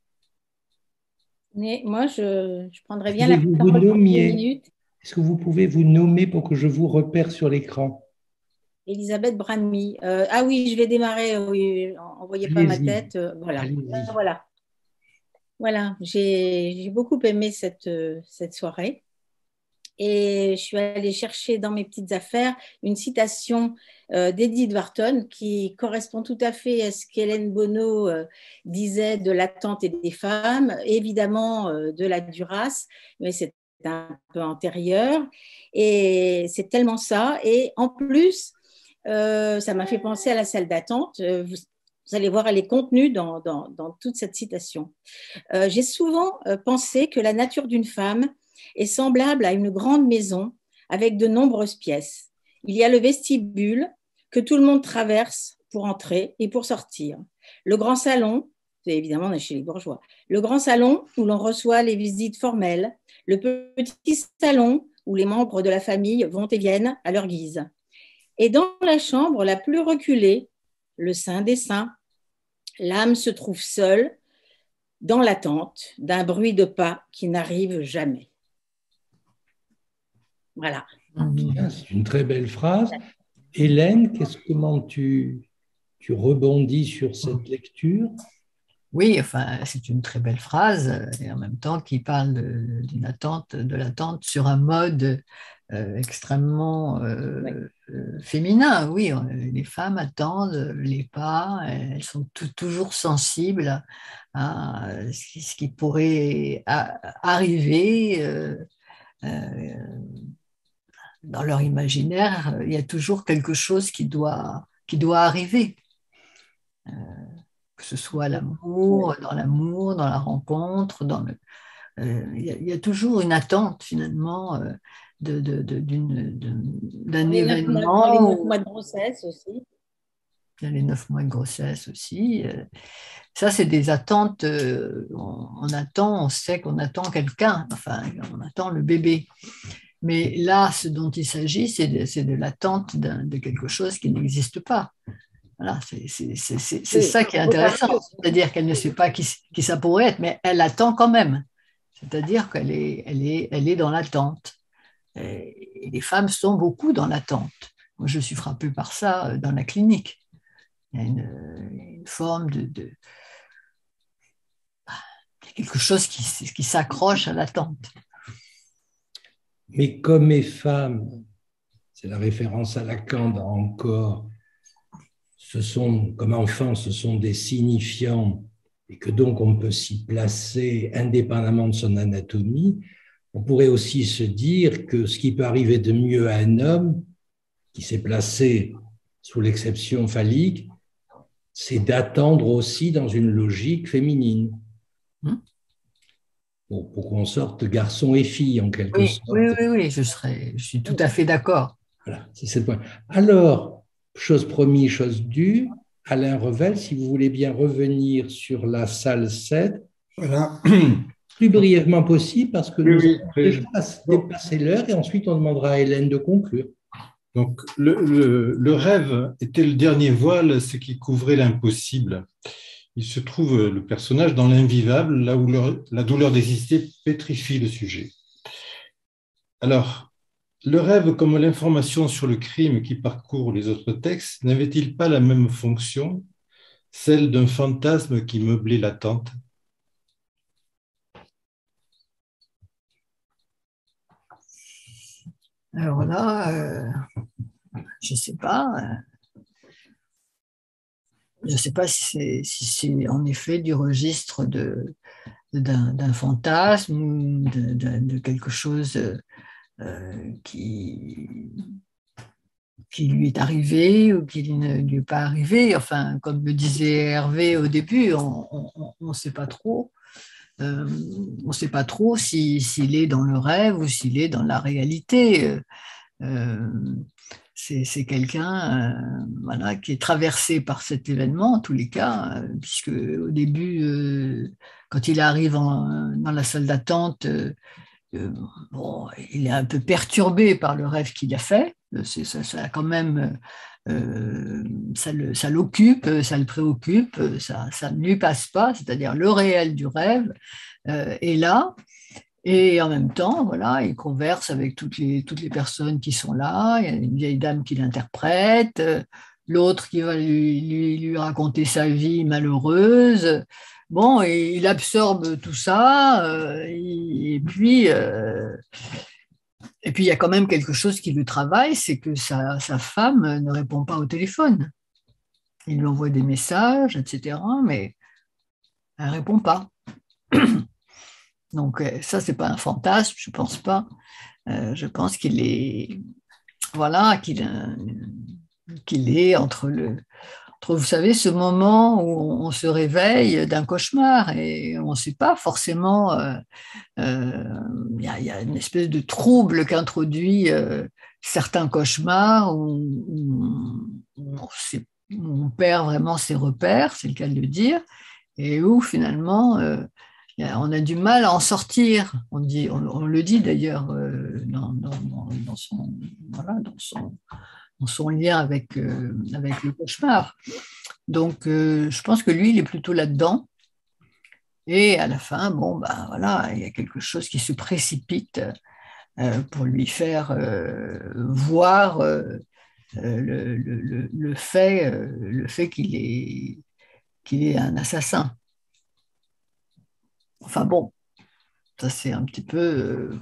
Mais moi, je prendrais bien la Vous parole pour 2 nommiez. minutes. Est-ce que vous pouvez vous nommer pour que je vous repère sur l'écran? Elisabeth Branmy. Ah oui, je vais démarrer. Oui, envoyez pas ma tête. Voilà. Voilà. Voilà. J'ai beaucoup aimé cette soirée. Et je suis allée chercher dans mes petites affaires une citation d'Edith Wharton qui correspond tout à fait à ce qu'Hélène Bono disait de l'attente et des femmes, évidemment de la Duras, mais c'est un peu antérieur. Et c'est tellement ça. Et en plus, ça m'a fait penser à la salle d'attente. Vous allez voir, elle est contenue dans toute cette citation. J'ai souvent pensé que la nature d'une femme est semblable à une grande maison avec de nombreuses pièces. Il y a le vestibule que tout le monde traverse pour entrer et pour sortir. Le grand salon, c'est évidemment on est chez les bourgeois, le grand salon où l'on reçoit les visites formelles, le petit salon où les membres de la famille vont et viennent à leur guise. Et dans la chambre la plus reculée, le sein des seins, l'âme se trouve seule dans l'attente d'un bruit de pas qui n'arrive jamais. Voilà. C'est une très belle phrase. Hélène, comment tu rebondis sur cette lecture? Oui, enfin, c'est une très belle phrase et en même temps qui parle d'une attente, de l'attente sur un mode extrêmement féminin. Oui, les femmes attendent les pas, elles sont toujours sensibles à ce qui pourrait arriver. Dans leur imaginaire, il y a toujours quelque chose qui doit arriver. Que ce soit l'amour, dans la rencontre, il y a toujours une attente finalement d'un événement. Dans les 9 mois de grossesse aussi. Il y a les 9 mois de grossesse aussi. Ça, c'est des attentes. On sait qu'on attend quelqu'un, enfin, on attend le bébé. Mais là, ce dont il s'agit, c'est de l'attente de quelque chose qui n'existe pas. Voilà, c'est ça qui est intéressant. C'est-à-dire qu'elle ne sait pas qui ça pourrait être, mais elle attend quand même. C'est-à-dire qu'elle est dans l'attente. Et les femmes sont beaucoup dans l'attente. Moi, je suis frappée par ça dans la clinique. Il y a une forme de quelque chose qui s'accroche à l'attente. Mais comme les femmes, c'est la référence à Lacan encore, comme enfants, ce sont des signifiants et que donc on peut s'y placer indépendamment de son anatomie, on pourrait aussi se dire que ce qui peut arriver de mieux à un homme qui s'est placé sous l'exception phallique, c'est d'attendre aussi dans une logique féminine. Pour qu'on sorte garçon et fille, en quelque sorte. Oui, je suis tout à fait d'accord. Voilà, c'est le point. Alors, chose promise, chose due, Alain Revel, si vous voulez bien revenir sur la salle 7, voilà. Plus brièvement possible, parce que nous Oui, avons déjà dépassé l'heure, et ensuite on demandera à Hélène de conclure. Donc, le rêve était le dernier voile, ce qui couvrait l'impossible. Il se trouve le personnage dans l'invivable, là où la douleur d'exister pétrifie le sujet. Alors, le rêve comme l'information sur le crime qui parcourt les autres textes, n'avait-il pas la même fonction, celle d'un fantasme qui meublait l'attente? Alors là, je ne sais pas. Je ne sais pas si c'est en effet du registre d'un fantasme ou de quelque chose qui lui est arrivé ou qui ne lui est pas arrivé. Enfin, comme le disait Hervé au début, on ne sait pas trop. On ne sait pas trop s'il est dans le rêve ou s'il est dans la réalité. C'est quelqu'un voilà, qui est traversé par cet événement, en tous les cas, puisque au début, quand il arrive dans la salle d'attente, bon, il est un peu perturbé par le rêve qu'il a fait. Ça quand même, ça l'occupe, ça le préoccupe, ça ne lui passe pas, c'est-à-dire le réel du rêve est là. Et en même temps, voilà, il converse avec toutes les personnes qui sont là. Il y a une vieille dame qui l'interprète, l'autre qui va lui raconter sa vie malheureuse. Bon, et il absorbe tout ça, et puis il y a quand même quelque chose qui le travaille, c'est que sa femme ne répond pas au téléphone. Il lui envoie des messages, etc., mais elle ne répond pas. Donc ça, c'est pas un fantasme, je pense pas. Je pense qu'il est, voilà, qu'il est entre vous savez, ce moment où on se réveille d'un cauchemar et on ne sait pas forcément. Il y a une espèce de trouble qu'introduit certains cauchemars où on perd vraiment ses repères, c'est le cas de le dire, et où finalement on a du mal à en sortir. On le dit d'ailleurs dans son lien avec le cauchemar. Donc, je pense que lui, il est plutôt là-dedans. Et à la fin, bon, ben voilà, il y a quelque chose qui se précipite pour lui faire voir le fait qu'il est un assassin. Enfin bon, ça c'est un petit peu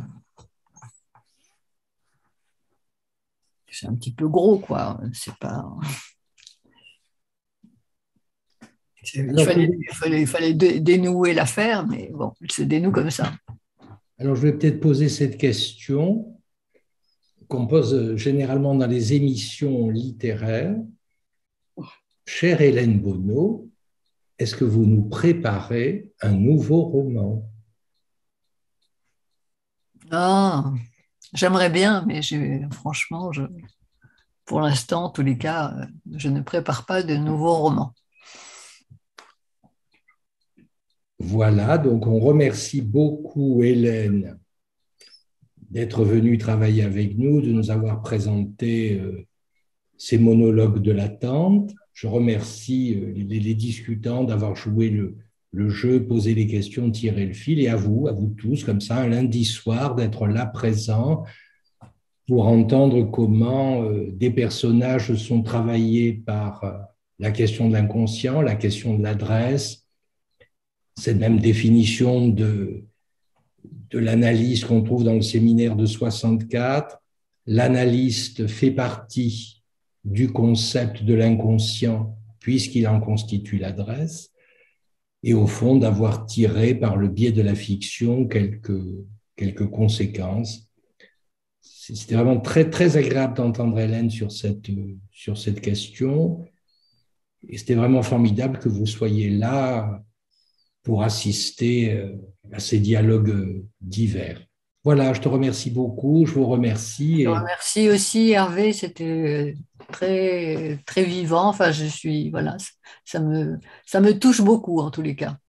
gros, quoi. C'est pas. Il fallait dénouer l'affaire, mais bon, il se dénoue comme ça. Alors, je vais peut-être poser cette question qu'on pose généralement dans les émissions littéraires. Chère Hélène Bono, est-ce que vous nous préparez un nouveau roman? Ah, j'aimerais bien, mais franchement, pour l'instant, en tous les cas, je ne prépare pas de nouveaux romans. Voilà, donc on remercie beaucoup Hélène d'être venue travailler avec nous, de nous avoir présenté ces monologues de l'attente. Je remercie les discutants d'avoir joué le jeu, posé les questions, tiré le fil, et à vous tous, comme ça, un lundi soir, d'être là présent pour entendre comment des personnages sont travaillés par la question de l'inconscient, la question de l'adresse, cette même définition de l'analyse qu'on trouve dans le séminaire de 64. L'analyste fait partie du concept de l'inconscient puisqu'il en constitue l'adresse. et au fond d'avoir tiré par le biais de la fiction quelques conséquences. C'était vraiment très, très agréable d'entendre Hélène sur cette question. Et c'était vraiment formidable que vous soyez là pour assister à ces dialogues divers. Voilà, je te remercie beaucoup, je vous remercie. Je te remercie aussi, Hervé, c'était très, très vivant. Enfin, voilà, ça me touche beaucoup en tous les cas.